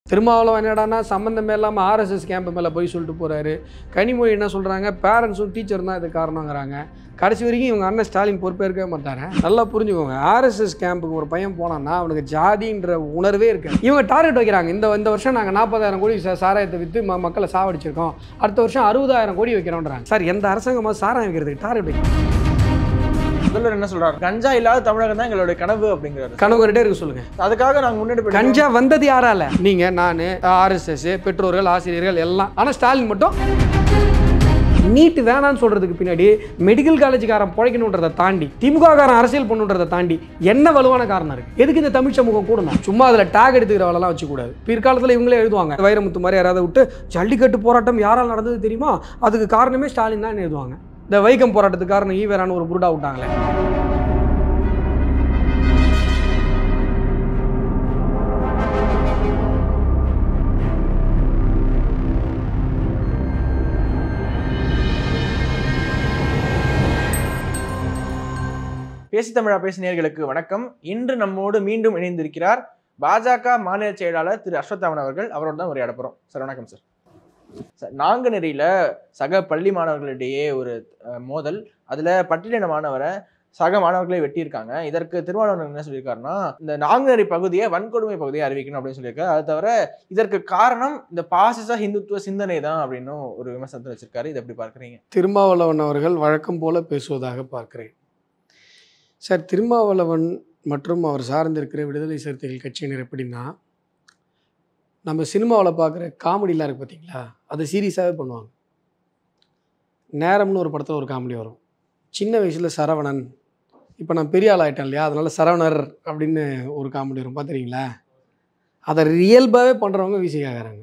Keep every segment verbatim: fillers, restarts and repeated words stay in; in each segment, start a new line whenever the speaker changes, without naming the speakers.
திருமாவளவன் என்னடானா சம்மந்தமே இல்லாமல் ஆர்எஸ்எஸ் கேம்ப் மேலே போய் சொல்லிட்டு போகிறாரு. கனிமொழி என்ன சொல்கிறாங்க, பேரண்ட்ஸும் டீச்சர் தான் இது காரணங்கிறாங்க. கடைசி வரைக்கும் இவங்க அண்ணன் ஸ்டாலின் பொறுப்பேற்கவே மாட்டாங்க. நல்லா புரிஞ்சுக்கோங்க, ஆர்எஸ்எஸ் கேம்புக்கு ஒரு பையன் போனான்னா அவனுக்கு ஜாதின்ற உணர்வே இருக்காது. இவங்க டார்கெட் வைக்கிறாங்க, இந்த இந்த வருஷம் நாங்கள் நாற்பதாயிரம் கோடி சாராயத்தை விற்று ம மக்களை சாவடிச்சிருக்கோம், அடுத்த வருஷம் அறுபதாயிரம் கோடி வைக்கிறோன்றாங்க. சார் எந்த அரசாங்கமாக சாராயம் வைக்கிறதுக்கு டார்கெட் வைக்கிறோம்?
முதல்வர் என்ன சொல்றாரு, கஞ்சா இல்லாத தமிழகம் தான் எங்களுடைய கனவு அப்படிங்கிறாரு.
கனவு ரெட்டே இருக்கு சொல்லுங்க.
அதுக்காக நாங்கள் முன்னாடி
கஞ்சா வந்தது யாரால? நீங்க, நான், ஆர்எஸ்எஸ், பெற்றோர்கள், ஆசிரியர்கள் எல்லாம். ஆனால் ஸ்டாலின் மட்டும் நீட் வேணான்னு சொல்றதுக்கு பின்னாடி மெடிக்கல் காலேஜுக்காரன் பிழைக்கணுன்றதை தாண்டி திமுககாரன் அரசியல் பண்ணுன்றதை தாண்டி என்ன வலுவான காரணம் இருக்கு? எதுக்கு இந்த தமிழ் சமூகம் கூடணும்? சும்மா அதில் டேக் எடுத்துக்கிற வேலைலாம் வச்சுக்கூடாது. பிற்காலத்தில் இவங்களே எழுதுவாங்க, வைரமுத்து மாதிரி யாராவது விட்டு ஜல்லிக்கட்டு போராட்டம் யாரால் நடந்தது தெரியுமா, அதுக்கு காரணமே ஸ்டாலின் தான் எழுதுவாங்க. இந்த வைக்கம் போராட்டத்துக்கு காரணம் ஈவேரான்னு ஒரு புருடா விட்டாங்களே.
பேசி தமிழா பேசி நேயர்களுக்கு வணக்கம். இன்று நம்மோடு மீண்டும் இணைந்திருக்கிறார் பாஜக மாநில செயலாளர் திரு அஸ்வத்தாமன் அவர்கள். அவரோட தான் உரையாட போறோம். சார் வணக்கம். சார் சார் நாங்குநேரியில சக பள்ளி மாணவர்களிடையே ஒரு மோதல், அதுல பட்டியலின மாணவரை சக மாணவர்களை வெட்டியிருக்காங்க. இதற்கு திருமாவளவன் என்ன சொல்லியிருக்காருன்னா, இந்த நாங்குநேரி பகுதியை வன்கொடுமை பகுதியை அறிவிக்கணும் அப்படின்னு சொல்லியிருக்காரு. அது தவிர இதற்கு காரணம் இந்த பாசிச ஹிந்துத்துவ சிந்தனை தான் அப்படின்னு ஒரு விமர்சனத்தை வச்சிருக்காரு. இதை எப்படி பார்க்குறீங்க?
திருமாவளவன் அவர்கள் வழக்கம் போல பேசுவதாக பார்க்கிறேன். சார், திருமாவளவன் மற்றும் அவர் சார்ந்திருக்கிற விடுதலை சிறுத்தைகள் கட்சியினர் எப்படின்னா, நம்ம சினிமாவில் பார்க்குற காமெடிலாம் இருக்குது பார்த்தீங்களா, அதை சீரியஸாகவே பண்ணுவாங்க. நேரம்னு ஒரு படத்தில் ஒரு காமெடி வரும், சின்ன வயசில் சரவணன், இப்போ நான் பெரிய ஆள் ஆகிட்டேன் இல்லையா, அதனால் சரவணர் அப்படின்னு ஒரு காமெடி வரும் பார்த்துறீங்களா. அதை ரியல்பாகவே பண்ணுறவங்க விசிகாகிறாங்க.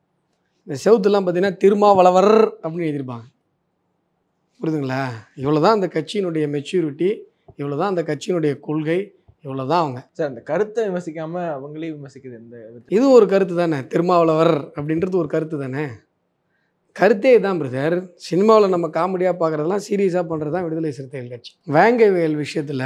இந்த செவுத்துலாம் பார்த்தீங்கன்னா திருமாவளவர் அப்படின்னு எழுதியிருப்பாங்க. புரியுதுங்களா? இவ்வளோ தான் அந்த கட்சியினுடைய மெச்சூரிட்டி, இவ்வளோ தான் அந்த கட்சியினுடைய கொள்கை, இவ்வளோ தான் அவங்க.
சார், அந்த கருத்தை விமர்சிக்காமல் அவங்களே விமர்சிக்குது. இந்த
இது ஒரு கருத்து தானே, திருமாவளவர் அப்படின்றது ஒரு கருத்து தானே. கருத்தே தான் பிரதர். சினிமாவில் நம்ம காமெடியாக பார்க்குறதெல்லாம் சீரியஸாக பண்ணுறது தான் விடுதலை சிறுத்தைகள் கட்சி. வேங்கைவேல் விஷயத்தில்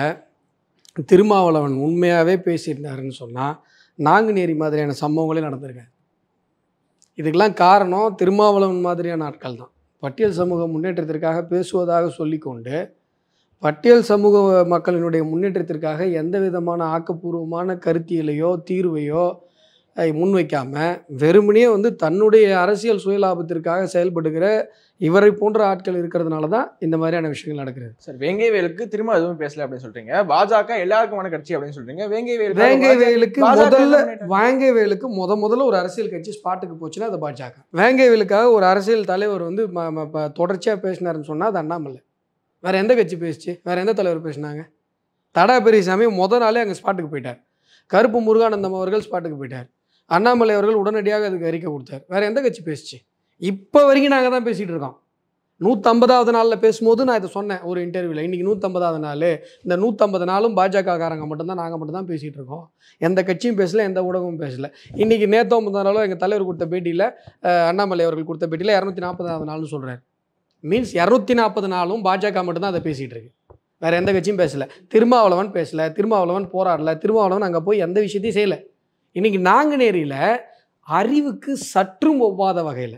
திருமாவளவன் உண்மையாகவே பேசியிருந்தாருன்னு சொன்னால் நாங்குநேரி மாதிரியான சம்பவங்களே நடந்திருக்காது. இதுக்கெல்லாம் காரணம் திருமாவளவன் மாதிரியான ஆட்கள் தான். பட்டியல் சமூக முன்னேற்றத்திற்காக பேசுவதாக சொல்லிக்கொண்டு பட்டியல் சமூக மக்களினுடைய முன்னேற்றத்திற்காக எந்த விதமான ஆக்கப்பூர்வமான கருத்தியலையோ தீர்வையோ முன்வைக்காமல் வெறுமனே வந்து தன்னுடைய அரசியல் சுயலாபத்திற்காக செயல்படுகிற இவரை போன்ற ஆட்கள் இருக்கிறதுனால தான் இந்த மாதிரியான விஷயங்கள் நடக்கிறது.
சார், வேங்கைவேலுக்கு திரும்ப எதுவும் பேசல அப்படின்னு சொல்றீங்க. பாஜக எல்லாருக்குமான கட்சி அப்படின்னு சொல்றீங்க. வேங்கைவேல்
வேங்கைவேலுக்கு முதல்ல வேங்கைவேலுக்கு முத முதல்ல ஒரு அரசியல் கட்சி ஸ்பாட்டுக்கு போச்சுன்னா அது பாஜக. வேங்கைவேலுக்காக ஒரு அரசியல் தலைவர் வந்து தொடர்ச்சியாக பேசினாருன்னு சொன்னால் அது அண்ணாமலை. வேறு எந்த கட்சி பேசிச்சு? வேறு எந்த தலைவர் பேசினாங்க? தடா பெரியசாமி முத நாளே அங்கே ஸ்பாட்டுக்கு போயிட்டார். கருப்பு முருகானந்தம் அவர்கள் ஸ்பாட்டுக்கு போயிட்டார். அண்ணாமலை அவர்கள் உடனடியாக அதுக்கு அறிக்கை கொடுத்தார். வேறு எந்த கட்சி பேசிச்சு? இப்போ வரைக்கும் நாங்கள் தான் பேசிகிட்டு இருக்கோம். நூற்றம்பதாவது நாளில் பேசும்போது நான் இதை சொன்னேன் ஒரு இன்டர்வியூவில். இன்றைக்கி நூற்றம்பதாவது நாள். இந்த நூற்றம்பது நாளும் பாஜகக்காரங்க மட்டும்தான், நாங்கள் மட்டும் தான் பேசிகிட்டு இருக்கோம். எந்த கட்சியும் பேசலை, எந்த ஊடகமும் பேசலை. இன்றைக்கி நேற்றோ முந்தா நாளோ எங்கள் தலைவர் கொடுத்த பேட்டியில், அண்ணாமலை அவர்கள் கொடுத்த பேட்டியில் இரநூத்தி நாற்பதாவது நாள்னு சொல்கிறார். மீன்ஸ் இரநூத்தி நாற்பது நாளும் பாஜக மட்டும்தான் அதை பேசிகிட்டு இருக்கு. வேறு எந்த கட்சியும் பேசலை. திருமாவளவன் பேசலை, திருமாவளவன் போராடலை, திருமாவளவன் அங்கே போய் எந்த விஷயத்தையும் செய்யலை. இன்றைக்கி நாங்குநேரியில் அறிவுக்கு சற்றும் ஒவ்வாத வகையில்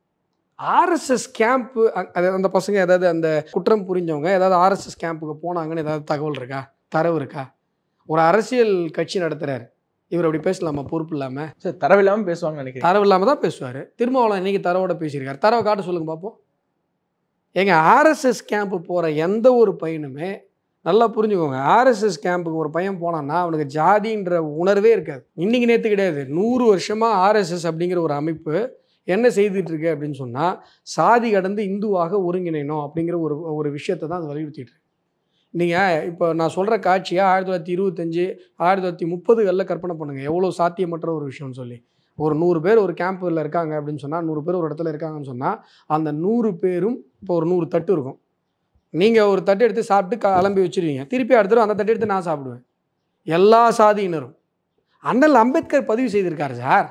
ஆர்எஸ்எஸ் கேம்ப்பு, அது அந்த பசங்க ஏதாவது அந்த குற்றம் புரிஞ்சவங்க ஏதாவது ஆர்எஸ்எஸ் கேம்புக்கு போனாங்கன்னு ஏதாவது தகவல் இருக்கா, தரவு இருக்கா? ஒரு அரசியல் கட்சி நடத்துகிறார், இவர் அப்படி பேசலாமா பொறுப்பு இல்லாமல்?
சார், தரவு இல்லாமல் பேசுவாங்க நினைக்கிறேன்.
தரவு இல்லாமல் தான் பேசுவார். திருமாவளவன் இன்றைக்கி தரவோட பேசியிருக்காரு. தரவை காட்ட சொல்லுங்கள் பார்ப்போம். எங்க ஆர்எஸ்எஸ் கேம்ப்பு போகிற எந்த ஒரு பையனுமே நல்லா புரிஞ்சுக்கோங்க, ஆர்எஸ்எஸ் கேம்புக்கு ஒரு பையன் போனான்னா அவனுக்கு ஜாதின்ற உணர்வே இருக்காது. இன்றைக்கி நேற்று கிடையாது, நூறு வருஷமாக ஆர்எஸ்எஸ் அப்படிங்கிற ஒரு அமைப்பு என்ன செய்துட்டு இருக்கு அப்படின்னு சொன்னால், சாதி கடந்து இந்துவாக ஒருங்கிணைணும் அப்படிங்கிற ஒரு ஒரு விஷயத்தை தான் அது வலியுறுத்திட்டு இருக்கு. நீங்கள் இப்போ நான் சொல்கிற காட்சியை ஆயிரத்தி தொள்ளாயிரத்தி இருபத்தஞ்சி ஆயிரத்தி தொள்ளாயிரத்தி முப்பதுகளில் கற்பனை பண்ணுங்கள், எவ்வளோ சாத்தியமற்ற ஒரு விஷயம்னு சொல்லி. ஒரு நூறு பேர் ஒரு கேம்பில் இருக்காங்க அப்படின்னு சொன்னால், நூறு பேர் ஒரு இடத்துல இருக்காங்கன்னு சொன்னால், அந்த நூறு பேரும் இப்போ ஒரு நூறு தட்டு இருக்கும். நீங்கள் ஒரு தட்டு எடுத்து சாப்பிட்டு கிளம்பி வச்சுருவீங்க, திருப்பி அடுத்த அந்த தட்டு எடுத்து நான் சாப்பிடுவேன். எல்லா சாதியினரும். அண்ணல் அம்பேத்கர் பதிவு செய்திருக்காரு சார்.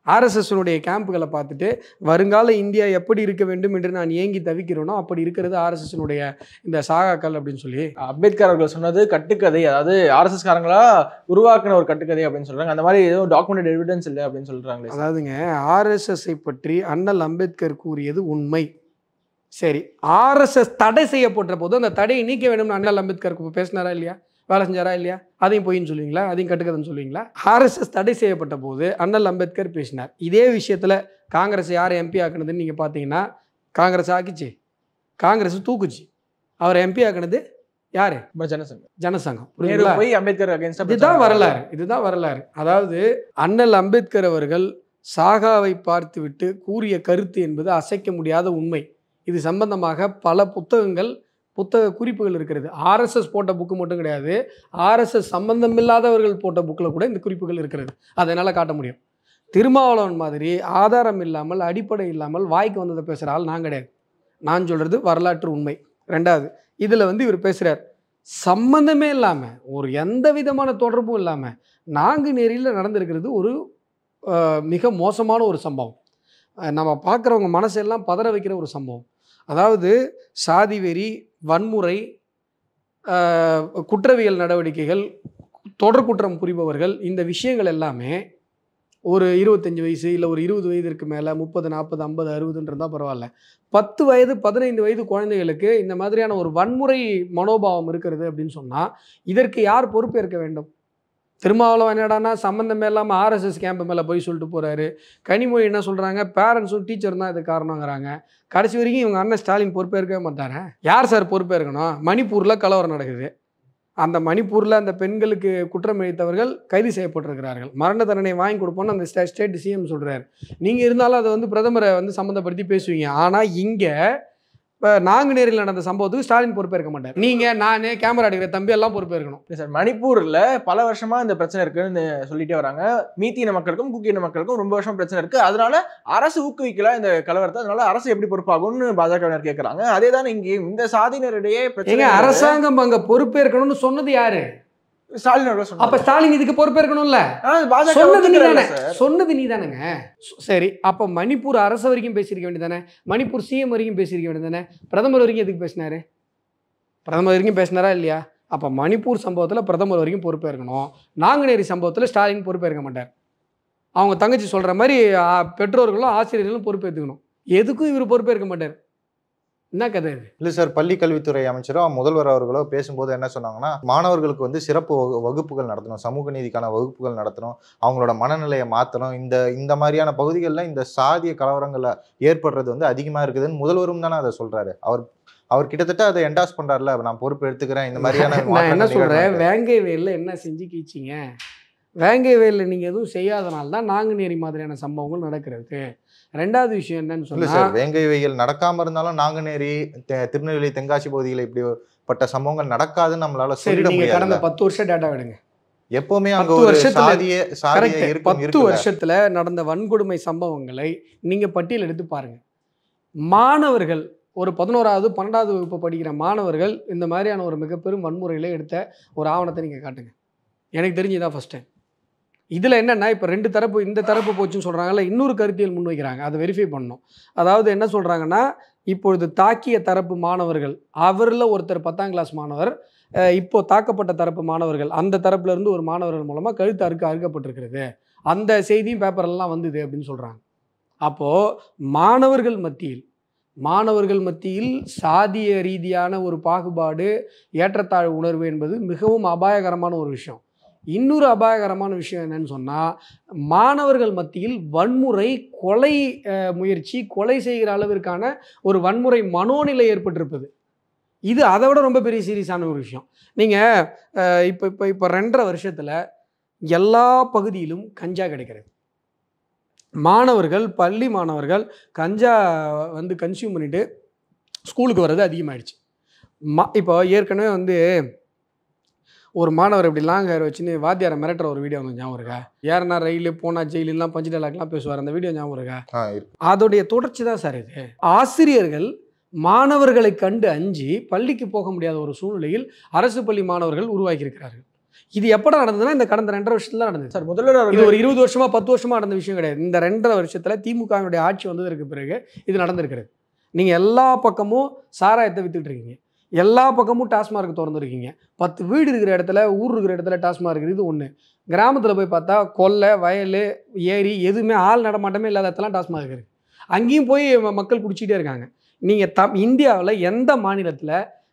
ஆர்எஸ்எஸ்னுடைய கேம்புகளை பார்த்துட்டு வருங்கால இந்தியா எப்படி இருக்க வேண்டும் என்று நான் ஏங்கி தவிக்கிறேனோ அப்படி இருக்கிறது ஆர்எஸ்எஸ்னுடைய இந்த சாகாக்கள் அப்படின்னு சொல்லி
அம்பேத்கர் அவர்கள் சொன்னது கட்டுக்கதை, அதாவது ஆர்எஸ்எஸ் காரங்களா உருவாக்குன ஒரு கட்டுக்கதை அப்படின்னு சொல்றாங்க. அந்த மாதிரி ஏதோ டாக்குமெண்ட் எவிடன்ஸ் இல்லை அப்படின்னு சொல்றாங்களே.
அதாவதுங்க ஆர்எஸ்எஸ்ஸை பற்றி அண்ணல் அம்பேத்கர் கூறியது உண்மை. சரி, ஆர்எஸ்எஸ் தடை செய்யப்பட்ட போது அந்த தடையை நீக்க வேண்டும் அண்ணல் அம்பேத்கர் பேசினாரா இல்லையா, வேலை செஞ்சாரா இல்லையா? அதையும் பொய்ன்னு சொல்லுவீங்களா, அதையும் கட்டுக்கதைன்னு சொல்லுவீங்களா? ஆர்எஸ்எஸ் தடை செய்யப்பட்ட போது அண்ணல் அம்பேத்கர் பேசினார். இதே விஷயத்தில் காங்கிரஸ் யார் எம்பி ஆக்குனதுன்னு நீங்கள் பார்த்தீங்கன்னா காங்கிரஸ் ஆக்கிச்சு, காங்கிரஸ் தூக்குச்சு. அவர் எம்பி ஆக்குனது யாரு? ஜனசங்கம். ஜனசங்கம்.
அம்பேத்கர்
இதுதான் வரலாறு, இதுதான் வரலாறு. அதாவது அண்ணல் அம்பேத்கர் அவர்கள் சாகாவை பார்த்துவிட்டு கூறிய கருத்து என்பது அசைக்க முடியாத உண்மை. இது சம்பந்தமாக பல புத்தகங்கள் புத்தக குறிப்புகள் இருக்கிறது. ஆர்எஸ்எஸ் போட்ட புக்கு மட்டும் கிடையாது, ஆர்எஸ்எஸ் சம்பந்தமில்லாதவர்கள் போட்ட புக்கில் கூட இந்த குறிப்புகள் இருக்கிறது. அதனால் காட்ட முடியும். திருமாவளவன் மாதிரி ஆதாரம் இல்லாமல் அடிப்படை இல்லாமல் வாய்க்கு வந்ததை பேசுகிற ஆள் நான் கிடையாது. நான் சொல்கிறது வரலாற்று உண்மை. ரெண்டாவது, இதில் வந்து இவர் பேசுகிறார் சம்பந்தமே இல்லாமல், ஒரு எந்த விதமான தொடர்பும் இல்லாமல் நாங்குநேரியில் நடந்திருக்கிறது ஒரு மிக மோசமான ஒரு சம்பவம். நம்ம பார்க்குறவங்க மனசெல்லாம் பதற வைக்கிற ஒரு சம்பவம். அதாவது சாதி வெறி, வன்முறை, குற்றவியல் நடவடிக்கைகள், தொடர் குற்றம் புரிபவர்கள், இந்த விஷயங்கள் எல்லாமே ஒரு இருபத்தஞ்சி வயசு இல்லை ஒரு இருபது வயதிற்கு மேலே முப்பது நாற்பது ஐம்பது அறுபதுன்றதா பரவாயில்ல, பத்து வயது பதினைந்து வயது குழந்தைகளுக்கு இந்த மாதிரியான ஒரு வன்முறை மனோபாவம் இருக்கிறது அப்படின்னு சொன்னால் இதற்கு யார் பொறுப்பேற்க வேண்டும்? திருமாவளவன் என்னடானா சம்மந்தமே இல்லாமல் ஆர்எஸ்எஸ் கேம்பு மேலே போய் சொல்லிட்டு போகிறாரு. கனிமொழி என்ன சொல்கிறாங்க, பேரண்ட்ஸும் டீச்சரும் தான் இது காரணங்கிறாங்க. கடைசி வரைக்கும் இவங்க அண்ணன் ஸ்டாலின் பொறுப்பேற்கவே மாட்டாங்க. யார் சார் பொறுப்பேற்கணும்? மணிப்பூரில் கலவரம் நடக்குது. அந்த மணிப்பூரில் அந்த பெண்களுக்கு குற்றம் இழைத்தவர்கள் கைது செய்யப்பட்டிருக்கிறார்கள். மரண தண்டனை வாங்கி கொடுப்போன்னு அந்த ஸ்டே ஸ்டேட் சிஎம் சொல்கிறார். நீங்கள் இருந்தாலும் அதை வந்து பிரதமரை வந்து சம்மந்தப்படுத்தி பேசுவீங்க. ஆனால் இங்கே இப்போ நாங்குநேரில் நடந்த சம்பவத்துக்கு ஸ்டாலின் பொறுப்பேற்க மாட்டார். நீங்கள் நான் கேமரா அடிக்கிற தம்பி எல்லாம் பொறுப்பேற்கணும்.
சார், மணிப்பூரில் பல வருஷமாக இந்த பிரச்சனை இருக்குன்னு சொல்லிட்டே வராங்க. மீத்தின மக்களுக்கும் குக்கியின மக்களுக்கும் ரொம்ப வருஷம் பிரச்சனை இருக்குது. அதனால அரசு ஊக்குவிக்கல இந்த கலவரத்தை. அதனால அரசு எப்படி பொறுப்பாகும்னு பாஜகவினர் கேட்குறாங்க. அதே தான் இங்கேயும் இந்த சாதியினரிடையே பிரச்சனை.
அரசாங்கம் அங்கே பொறுப்பேற்கணும்னு சொன்னது யாரு?
ஸ்டாலின் அவர்கள் சொன்னாங்க.
அப்ப ஸ்டாலின் இதுக்கு பொறுப்பேற்கணும்ல, சொன்னது நீ தானே, சொன்னது நீ தானேங்க. சரி, அப்ப மணிப்பூர் அரசு வரைக்கும் பேசியிருக்க வேண்டியதானே, மணிப்பூர் சிஎம் வரைக்கும் பேசியிருக்க வேண்டியதானே, பிரதமர் வரைக்கும் எதுக்கு பேசினாரு? பிரதமர் வரைக்கும் பேசினாரா இல்லையா? அப்ப மணிப்பூர் சம்பவத்தில் பிரதமர் வரைக்கும் பொறுப்பேற்கணும். நாங்குநேரி சம்பவத்தில் ஸ்டாலின் பொறுப்பேற்க மாட்டார். அவங்க தங்கச்சி சொல்ற மாதிரி பெற்றோர்களும் ஆசிரியர்களும் பொறுப்பேற்றுக்கணும். எதுக்கும் இவர் பொறுப்பேற்க மாட்டார். என்ன கதை இது?
இல்லை சார், பள்ளி கல்வித்துறை அமைச்சரோ முதல்வர் அவர்களோ பேசும்போது என்ன சொன்னாங்கன்னா, மாணவர்களுக்கு வந்து சிறப்பு வகுப்புகள் நடத்தணும், சமூக நீதிக்கான வகுப்புகள் நடத்தணும், அவங்களோட மனநிலையை மாற்றணும். இந்த இந்த மாதிரியான பகுதிகளில் இந்த சாதிய கலவரங்களை ஏற்படுறது வந்து அதிகமாக இருக்குதுன்னு முதல்வரும் தானே அதை சொல்றாரு. அவர் அவர் கிட்டத்தட்ட அதை என்டாஸ் பண்றாருல, நான் பொறுப்பு எடுத்துக்கிறேன் இந்த மாதிரியான.
நான் என்ன சொல்றேன், வேங்கை வயலில் என்ன செஞ்சு கீச்சிங்க? வேங்கை வயலில் நீங்கள் எதுவும் செய்யாதனால தான் நாங்குநேரி மாதிரியான சம்பவங்கள் நடக்கிறது. ரெண்டாவது விஷயம் என்னன்னு சொல்லி
சார், வேங்கை வெயில் நடக்காம இருந்தாலும் நாங்குநேரி, திருநெல்வேலி, தென்காசி பகுதியில் இப்படிப்பட்ட சம்பவங்கள் நடக்காதுன்னு நம்மளால சொல்லிட முடியாது.
கடந்த பத்து வருஷம் டேட்டா விடுங்க.
எப்பவுமே அங்க ஒரு சாதிய சாதிய இருக்கும்.
பத்து வருஷத்துல நடந்த வன்கொடுமை சம்பவங்களை நீங்க பட்டியல் எடுத்து பாருங்க. மாணவர்கள் ஒரு பதினோராவது பன்னெண்டாவது வகுப்பு படிக்கிற மாணவர்கள் இந்த மாதிரியான ஒரு மிகப்பெரும் வன்முறையில எடுத்த ஒரு ஆவணத்தை நீங்க காட்டுங்க. எனக்கு தெரிஞ்சுதான் ஃபர்ஸ்ட் டைம். இதில் என்னென்னா, இப்போ ரெண்டு தரப்பு, இந்த தரப்பு போச்சுன்னு சொல்கிறாங்கல்ல, இன்னொரு கருத்தியல் முன்வைக்கிறாங்க. அதை வெரிஃபை பண்ணணும். அதாவது என்ன சொல்கிறாங்கன்னா, இப்பொழுது தாக்கிய தரப்பு மாணவர்கள், அவரில் ஒருத்தர் பத்தாம் கிளாஸ் மாணவர், இப்போ தாக்கப்பட்ட தரப்பு மாணவர்கள், அந்த தரப்புலேருந்து ஒரு மாணவர்கள் மூலமாக கழுத்து அறுக்க அறுக்கப்பட்டிருக்கிறது, அந்த செய்தியும் பேப்பர்லாம் வந்தது அப்படின்னு சொல்கிறாங்க. அப்போது மாணவர்கள் மத்தியில் மாணவர்கள் மத்தியில் சாதிய ரீதியான ஒரு பாகுபாடு, ஏற்றத்தாழ்வு உணர்வு என்பது மிகவும் அபாயகரமான ஒரு விஷயம். இன்னொரு அபாயகரமான விஷயம் என்னன்னு சொன்னால், மாணவர்கள் மத்தியில் வன்முறை, கொலை முயற்சி, கொலை செய்கிற அளவிற்கான ஒரு வன்முறை மனோநிலை ஏற்பட்டிருப்பது. இது அதை விட ரொம்ப பெரிய சீரியஸான ஒரு விஷயம். நீங்கள் இப்போ இப்போ இப்போ ரெண்டரை வருஷத்தில் எல்லா பகுதியிலும் கஞ்சா கிடைக்கிறது. மாணவர்கள், பள்ளி மாணவர்கள் கஞ்சா வந்து கன்சியூம் பண்ணிட்டு ஸ்கூலுக்கு வர்றது அதிகமாகிடுச்சு. மா இப்போ ஏற்கனவே வந்து ஒரு மாணவர் இப்படி லாங் ஹேர் வச்சுன்னு வாத்தியாரை மிரட்டுற ஒரு வீடியோ வந்து ஞாபகம் இருக்கா? ஏறனா ரயில் போனால் ஜெயிலெலாம் பஞ்சு டைலாக்லாம் பேசுவார். அந்த வீடியோ ஞாபகம் இருக்கா? அதோடைய தொடர்ச்சி தான் சார் இது. ஆசிரியர்கள் மாணவர்களை கண்டு அஞ்சி பள்ளிக்கு போக முடியாத ஒரு சூழ்நிலையில் அரசு பள்ளி மாணவர்கள் உருவாக்கி இருக்கிறார்கள். இது எப்போ நடந்ததுன்னா இந்த கடந்த ரெண்டரை வருஷத்துல நடந்தது
சார். முதல்வர்
இது ஒரு இருபது வருஷமா பத்து வருஷமா நடந்த விஷயம் கிடையாது. இந்த ரெண்டரை வருஷத்துல திமுகவினுடைய ஆட்சி வந்ததற்கு பிறகு இது நடந்திருக்கிறது. நீங்க எல்லா பக்கமும் சாராயத்தை வித்துட்டு இருக்கீங்க, எல்லா பக்கமும் டாஸ்மார்க் திறந்துருக்கீங்க. பத்து வீடு இருக்கிற இடத்துல ஊர் இருக்கிற இடத்துல டாஸ்மார்க் இருக்குது. இது ஒன்று. கிராமத்தில் போய் பார்த்தா கொல்லை வயல் ஏரி எதுவுமே ஆள் நடமாட்டமே இல்லாத இடத்துலாம் டாஸ்மார்க் இருக்குது. அங்கேயும் போய் மக்கள் குடிச்சிட்டே இருக்காங்க. நீங்கள் தம் இந்தியாவில் எந்த மாநிலத்தில்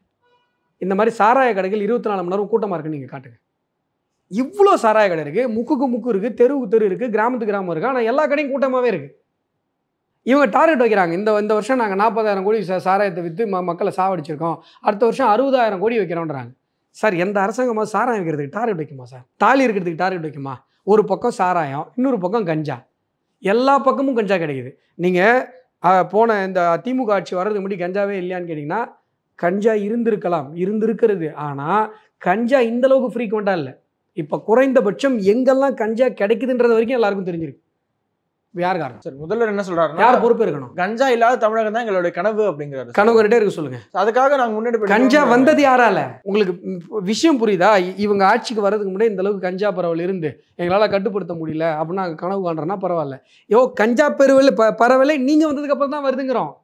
இந்த மாதிரி சாராய கடைகள் இருபத்தி நாலு மணி நேரம் கூட்டமாக இருக்குன்னு நீங்கள் காட்டுங்க. இவ்வளோ சாராய கடை இருக்குது, முக்குக்கு முக்கு இருக்குது, தெருவுக்கு தெரு இருக்குது, கிராமத்துக்கு கிராமம் இருக்குது. ஆனால் எல்லா கடையும் கூட்டமாகவே இருக்குது. இவங்க டார்கெட் வைக்கிறாங்க. இந்த இந்த வருஷம் நாங்கள் நாற்பதாயிரம் கோடி சாராயத்தை விற்று ம மக்களை சாவடிச்சிருக்கோம், அடுத்த வருஷம் அறுபதாயிரம் கோடி வைக்கிறோன்றாங்க. சார், எந்த அரசாங்கமாக சாராயம் வைக்கிறதுக்கு டார்கெட் வைக்குமா சார்? தாலி இருக்கிறதுக்கு டார்கெட் வைக்குமா? ஒரு பக்கம் சாராயம், இன்னொரு பக்கம் கஞ்சா, எல்லா பக்கமும் கஞ்சா கிடைக்குது. நீங்கள் போன இந்த திமுக ஆட்சி வர்றதுக்கு முன்னாடி கஞ்சாவே இல்லையான்னு கேட்டிங்கன்னா கஞ்சா இருந்திருக்கலாம், இருந்திருக்கிறது. ஆனால் கஞ்சா இந்தளவுக்கு ஃப்ரீக்வெண்ட்டாக இல்லை. இப்போ குறைந்தபட்சம் எங்கெல்லாம் கஞ்சா கிடைக்குதுன்றது வரைக்கும் எல்லாருக்கும் தெரிஞ்சிருக்கு. யார் காரணம் சார்?
முதல்வர் என்ன சொல்றாரு?
யார் பொறுப்பு இருக்கணும்?
கஞ்சா இல்லாத தமிழகம் தான் எங்களுடைய கனவு அப்படிங்கிறாரு.
கனவு கண்டே இருக்கு சொல்லுங்க.
அதுக்காக நாங்கள் முன்னாடி
கஞ்சா வந்தது யாரால? உங்களுக்கு விஷயம் புரியுதா? இவங்க ஆட்சிக்கு வர்றதுக்கு முன்னாடி இந்த அளவுக்கு கஞ்சா பரவல் இருந்து எங்களால் கட்டுப்படுத்த முடியல அப்படின்னா கனவு காண்றோன்னா பரவாயில்ல. யோ, கஞ்சா பெருவல் ப பரவலை நீங்கள் வந்ததுக்கு அப்புறம் தான் வருதுங்கிறோம்.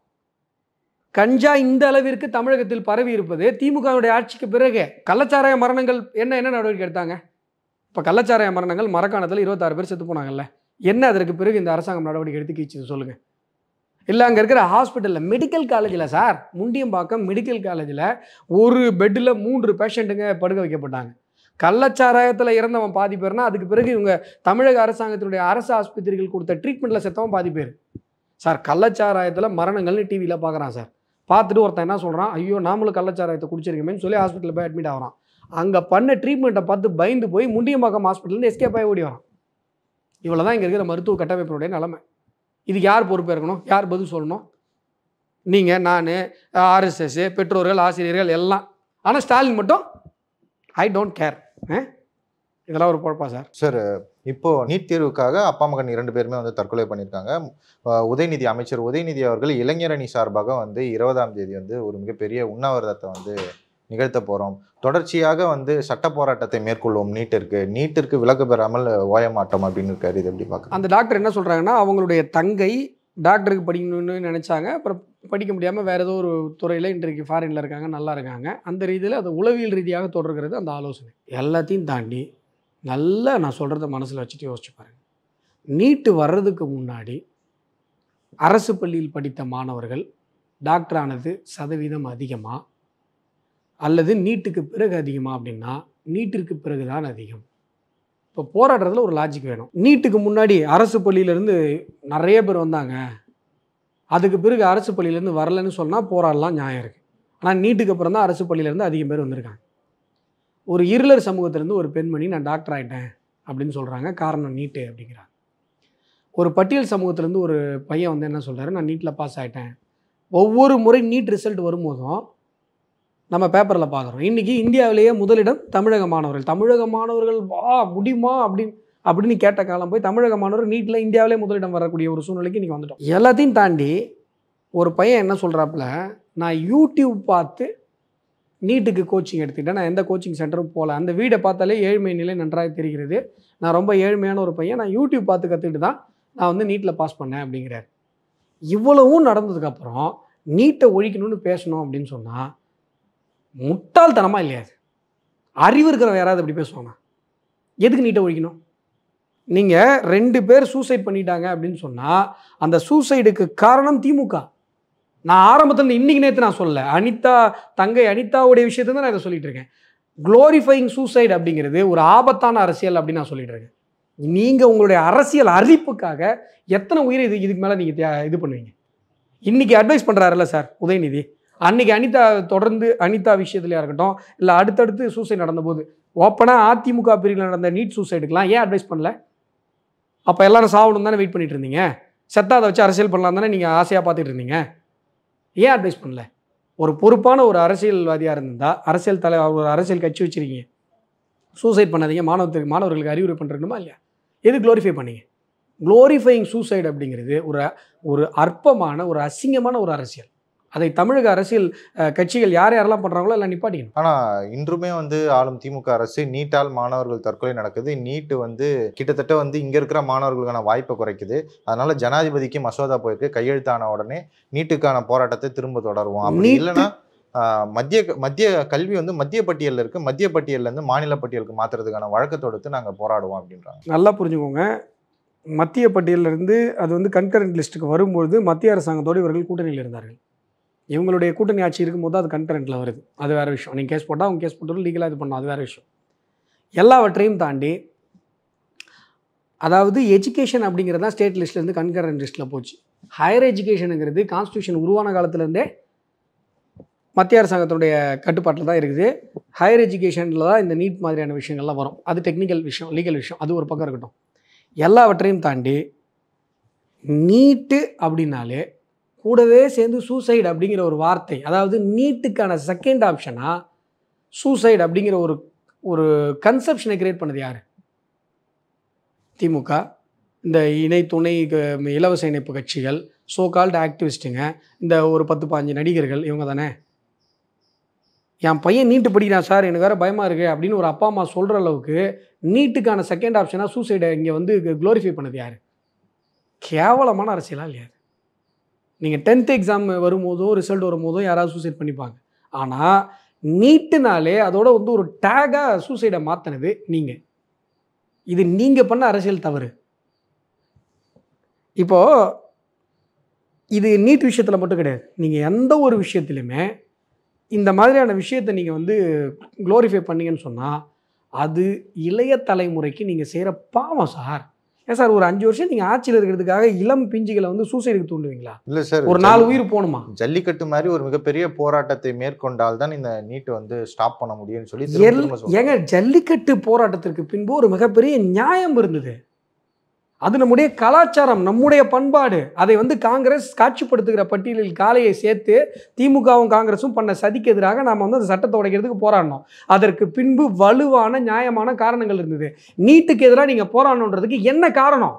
கஞ்சா இந்த அளவிற்கு தமிழகத்தில் பரவி இருப்பது திமுகவுடைய ஆட்சிக்கு பிறகு. கள்ளச்சாராய மரணங்கள் என்ன என்ன நடவடிக்கை எடுத்தாங்க? இப்போ கள்ளச்சாராய மரணங்கள் மரக்காணத்தில் இருபத்தாறு பேர் செத்து போனாங்கல்ல, என்ன அதற்கு பிறகு இந்த அரசாங்கம் நடவடிக்கை எடுத்து கீச்சு சொல்லுங்கள். இல்லை, அங்கே இருக்கிற ஹாஸ்பிட்டலில் மெடிக்கல் காலேஜில் சார், முண்டியம்பாக்கம் மெடிக்கல் காலேஜில் ஒரு பெட்டில் மூன்று பேஷண்ட்டுங்க படுக்க வைக்கப்பட்டாங்க. கள்ளச்சாராயத்தில் இறந்தவன் பாதி பேர்னா அதுக்கு பிறகு இவங்க தமிழக அரசாங்கத்தினுடைய அரசு ஆஸ்பத்திரிகள் கொடுத்த ட்ரீட்மெண்ட்டில் செத்தவன் பாதி பேர். சார், கள்ளச்சாராயத்தில் மரணங்கள்னு டிவியில் பார்க்குறான் சார். பார்த்துட்டு ஒருத்தன் என்ன சொல்கிறான், ஐயோ நாமளும் கள்ளச்சாராயத்தை குடிச்சிருக்கமேன்னு சொல்லி ஹாஸ்பிட்டலில் போய் அட்மிட் ஆகிறான். அங்கே பண்ண ட்ரீட்மெண்ட்டை பார்த்து பயந்து போய் முண்டியம்பாக்கம் ஹாஸ்பிட்டல்லேருந்து எஸ்கேப் ஆகி ஓடி வரான். இவ்வளோ தான் இங்கே இருக்கிற மருத்துவ கட்டமைப்பினுடைய நிலைமை. இதுக்கு யார் பொறுப்பு இருக்கணும்? யார் பதில் சொல்லணும்? நீங்கள், நான், ஆர்எஸ்எஸ், பெற்றோர்கள், ஆசிரியர்கள் எல்லாம். ஆனால் ஸ்டாலின் மட்டும் ஐ டோன்ட் கேர். இதெல்லாம் ஒரு பொழப்பா சார்?
சார், இப்போ நீட் தேர்வுக்காக அப்பா மகன் இரண்டு பேருமே வந்து தற்கொலை பண்ணியிருக்காங்க. உதயநிதி அமைச்சர் உதயநிதி அவர்கள் இளைஞரணி சார்பாக வந்து இருபதாம் தேதி வந்து ஒரு மிகப்பெரிய உண்ணாவிரதத்தை வந்து நிகழ்த்த போகிறோம், தொடர்ச்சியாக வந்து சட்ட போராட்டத்தை மேற்கொள்வோம், நீட்டிற்கு நீட்டிற்கு விலக்கு பெறாமல் ஓய மாட்டோம் அப்படின்னு இருக்காரு. இது எப்படி பார்க்க?
அந்த டாக்டர் என்ன சொல்கிறாங்கன்னா, அவங்களுடைய தங்கை டாக்டருக்கு படிக்கணும்னு நினச்சாங்க, அப்புறம் படிக்க முடியாமல் வேறு ஏதோ ஒரு துறையில் இன்றைக்கு ஃபாரினில் இருக்காங்க, நல்லா இருக்காங்க. அந்த ரீதியில் அது உளவியல் ரீதியாக தொடர்கிறது அந்த ஆலோசனை. எல்லாத்தையும் தாண்டி நல்லா நான் சொல்கிறத மனசில் வச்சுட்டு யோசிச்சு பாருங்கள். நீட்டு வர்றதுக்கு முன்னாடி அரசு பள்ளியில் படித்த மாணவர்கள் டாக்டர் ஆனது சதவீதம் அதிகமாக அல்லது நீட்டுக்கு பிறகு அதிகமாக அப்படின்னா நீட்டிற்கு பிறகு தான் அதிகம். இப்போ போராடுறதுல ஒரு லாஜிக் வேணும். நீட்டுக்கு முன்னாடி அரசு பள்ளியிலேருந்து நிறைய பேர் வந்தாங்க, அதுக்கு பிறகு அரசு பள்ளியிலேருந்து வரலன்னு சொன்னால் போராடலாம், நியாயம் இருக்குது. ஆனால் நீட்டுக்கு அப்புறம் தான் அரசு பள்ளியிலேருந்து அதிகம் பேர் வந்திருக்காங்க. ஒரு இருளர் சமூகத்திலேருந்து ஒரு பெண்மணி நான் டாக்டர் ஆகிட்டேன் அப்படின்னு சொல்கிறாங்க, காரணம் நீட்டு அப்படிங்கிறாங்க. ஒரு பட்டியல் சமூகத்திலேருந்து ஒரு பையன் வந்து என்ன சொல்கிறாரு, நான் நீட்டில் பாஸ் ஆகிட்டேன். ஒவ்வொரு முறை நீட் ரிசல்ட் வரும்போதும் நம்ம பேப்பரில் பார்க்குறோம், இன்றைக்கி இந்தியாவிலேயே முதலிடம் தமிழக மாணவர்கள். தமிழக மாணவர்கள் வா முடியுமா அப்படின்னு அப்படின்னு கேட்ட காலம் போய் தமிழக மாணவர்கள் நீட்டில் இந்தியாவிலே முதலிடம் வரக்கூடிய ஒரு சூழ்நிலைக்கு இன்றைக்கி வந்துட்டோம். எல்லாத்தையும் தாண்டி ஒரு பையன் என்ன சொல்கிறாப்புல, நான் யூடியூப் பார்த்து நீட்டுக்கு கோச்சிங் எடுத்துக்கிட்டேன், நான் எந்த கோச்சிங் சென்டரும் போகல, அந்த வீடை பார்த்தாலே ஏழ்மை நிலை நன்றாக தெரிகிறது, நான் ரொம்ப ஏழ்மையான ஒரு பையன், நான் யூடியூப் பார்த்து கற்றுக்கிட்டு தான் நான் வந்து நீட்டில் பாஸ் பண்ணேன் அப்படிங்கிறார். இவ்வளவும் நடந்ததுக்கப்புறம் நீட்டை ஒழிக்கணும்னு பேசணும் அப்படின்னு சொன்னால் முட்டாள்தனமாக இல்லையா? அறிவு இருக்கிறவங்க யாராவது அப்படி பேசுவாங்க? எதுக்கு நீட்டை ஒழிக்கணும்? நீங்கள் ரெண்டு பேர் சூசைட் பண்ணிட்டாங்க அப்படின்னு சொன்னால் அந்த சூசைடுக்கு காரணம் திமுக. நான் ஆரம்பத்தில் இன்னைக்கு நேற்று நான் சொல்லலை, அனிதா தங்கை அனிதாவுடைய விஷயத்தை தான் நான் இதை சொல்லிட்டு இருக்கேன். குளோரிஃபைங் சூசைட் அப்படிங்கிறது ஒரு ஆபத்தான அரசியல் அப்படின்னு நான் சொல்லிட்டு இருக்கேன். நீங்கள் உங்களுடைய அரசியல் அறிவிப்புக்காக எத்தனை உயிரை இது இதுக்கு மேலே நீங்கள் இது பண்ணுவீங்க? இன்றைக்கி அட்வைஸ் பண்ணுறாருல்ல சார் உதயநிதி, அன்றைக்கி அனிதா தொடர்ந்து அனிதா விஷயத்துலையாக இருக்கட்டும், இல்லை அடுத்தடுத்து சூசைட் நடந்தபோது ஓப்பனாக அதிமுக பிரிவில் நடந்த நீட் சூசைடுக்கெலாம் ஏன் அட்வைஸ் பண்ணல? அப்போ எல்லாரும் சாவணும் தானே வெயிட் பண்ணிட்டு இருந்தீங்க, செத்தாதை வச்சு அரசியல் பண்ணலாம் தானே நீங்கள் ஆசையாக பார்த்துட்டு இருந்தீங்க, ஏன் அட்வைஸ் பண்ணல? ஒரு பொறுப்பான ஒரு அரசியல்வாதியாக இருந்தால், அரசியல் தலை ஒரு அரசியல் கட்சி வச்சுருக்கீங்க, சூசைட் பண்ணாதீங்க, மாணவர்களுக்கு மாணவர்களுக்கு அறிவுரை பண்ணுறணுமா இல்லையா? எது க்ளோரிஃபை பண்ணீங்க? க்ளோரிஃபைங் சூசைட் அப்படிங்கிறது ஒரு ஒரு அற்பமான ஒரு அசிங்கமான ஒரு அரசியல். அதை தமிழக அரசியல் கட்சிகள் யார் யாரெல்லாம் பண்ணுறாங்களோ எல்லாம் நிப்பாட்டிக்கணும்.
ஆனால் இன்றுமே வந்து ஆளும் திமுக அரசு நீட்டால் மாணவர்கள் தற்கொலை நடக்குது. நீட்டு வந்து கிட்டத்தட்ட வந்து இங்கே இருக்கிற மாணவர்களுக்கான வாய்ப்பை குறைக்குது. அதனால ஜனாதிபதிக்கு மசோதா போயிருக்கு. கையெழுத்தான உடனே நீட்டுக்கான போராட்டத்தை திரும்ப தொடருவோம். அப்படி இல்லைன்னா மத்திய மத்திய கல்வி வந்து மத்திய பட்டியலில் இருக்குது, மத்திய பட்டியலேருந்து மாநில பட்டியலுக்கு மாற்றுறதுக்கான வழக்கு தொடுத்து நாங்கள் போராடுவோம் அப்படின்றாங்க.
நல்லா புரிஞ்சுக்கோங்க, மத்திய பட்டியலிருந்து அது வந்து கன்கரண்ட் லிஸ்ட்டுக்கு வரும்பொழுது மத்திய அரசாங்கத்தோடு இவர்கள் கூட்டணியில் இருந்தார்கள். இவங்களுடைய கூட்டணி ஆட்சி இருக்கும்போது அது கன்கரண்ட்டில் வருது, அது வேறு விஷயம். நீங்கள் கேஸ் போட்டால் அவங்க கேஸ் போட்டு லீகலாக இது பண்ணணும், அது வேறு விஷயம். எல்லாவற்றையும் தாண்டி அதாவது எஜுகேஷன் அப்படிங்கிறது தான் ஸ்டேட் லிஸ்ட்லேருந்து கன்கரண்ட் லிஸ்ட்டில் போச்சு. ஹையர் எஜுகேஷனுங்கிறது கான்ஸ்டியூஷன் உருவான காலத்துலேருந்தே மத்திய அரசாங்கத்துடைய கட்டுப்பாட்டில் தான் இருக்குது. ஹையர் எஜுகேஷனில் தான் இந்த நீட் மாதிரியான விஷயங்கள்லாம் வரும். அது டெக்னிக்கல் விஷயம், லீகல் விஷயம், அது ஒரு பக்கம் இருக்கட்டும். எல்லாவற்றையும் தாண்டி நீட்டு அப்படின்னாலே கூடவே சேர்ந்து சூசைடு அப்படிங்கிற ஒரு வார்த்தை, அதாவது நீட்டுக்கான செகண்ட் ஆப்ஷனாக சூசைடு அப்படிங்கிற ஒரு ஒரு கன்செப்ஷனை கிரியேட் பண்ணது யார்? திமுக, இந்த இணை துணை இலவச இணைப்பு கட்சிகள், சோ கால்டு ஆக்டிவிஸ்ட்டுங்க, இந்த ஒரு பத்து பாஞ்சு நடிகர்கள், இவங்க தானே. என் பையன் நீட்டு படிக்கிறான் சார், எனக்கு வேறு பயமாக இருக்குது அப்படின்னு ஒரு அப்பா அம்மா சொல்கிற அளவுக்கு நீட்டுக்கான செகண்ட் ஆப்ஷனாக சூசைடை இங்கே வந்து க்ளோரிஃபை பண்ணது யார்? கேவலமான அரசியலாக இல்லையா? நீங்கள் டென்த்து எக்ஸாம் வரும்போதோ ரிசல்ட் வரும்போதோ யாராவது சூசைட் பண்ணிப்பாங்க. ஆனால் நீட்டுனாலே அதோட வந்து ஒரு டேகாக சூசைடை மாற்றினது நீங்கள். இது நீங்கள் பண்ண அரசியல் தவறு. இப்போது இது நீட் விஷயத்தில் மட்டும் கிடையாது, நீங்கள் எந்த ஒரு விஷயத்துலையுமே இந்த மாதிரியான விஷயத்தை நீங்கள் வந்து க்ளோரிஃபை பண்ணீங்கன்னு சொன்னால் அது இளைய தலைமுறைக்கு நீங்கள் செய்கிற பாவம் சார். ஏன் சார் ஒரு அஞ்சு வருஷம் நீங்கள் ஆட்சியில் இருக்கிறதுக்காக இளம் பிஞ்சுகளை வந்து சூசைடுக்கு தூண்டுவீங்களா? இல்லை சார், ஒரு நாலு உயிர் போகணுமா? ஜல்லிக்கட்டு மாதிரி ஒரு மிகப்பெரிய போராட்டத்தை மேற்கொண்டால் தான் இந்த நீட்டை வந்து ஸ்டாப் பண்ண முடியும்னு சொல்லி ஏங்க ஜல்லிக்கட்டு போராட்டத்திற்கு பின்பு ஒரு மிகப்பெரிய நியாயம் இருந்தது. அது நம்முடைய கலாச்சாரம், நம்முடைய பண்பாடு. அதை வந்து காங்கிரஸ் காட்சிப்படுத்துகிற பட்டியலில் காலையை சேர்த்து திமுகவும் காங்கிரஸும் பண்ண சதிக்கு எதிராக நாம் வந்து அந்த சட்டத்தை உடைக்கிறதுக்கு போராடணும். அதற்கு பின்பு வலுவான நியாயமான காரணங்கள் இருந்தது. நீட்டுக்கு எதிராக நீங்கள் போராடணுன்றதுக்கு என்ன காரணம்?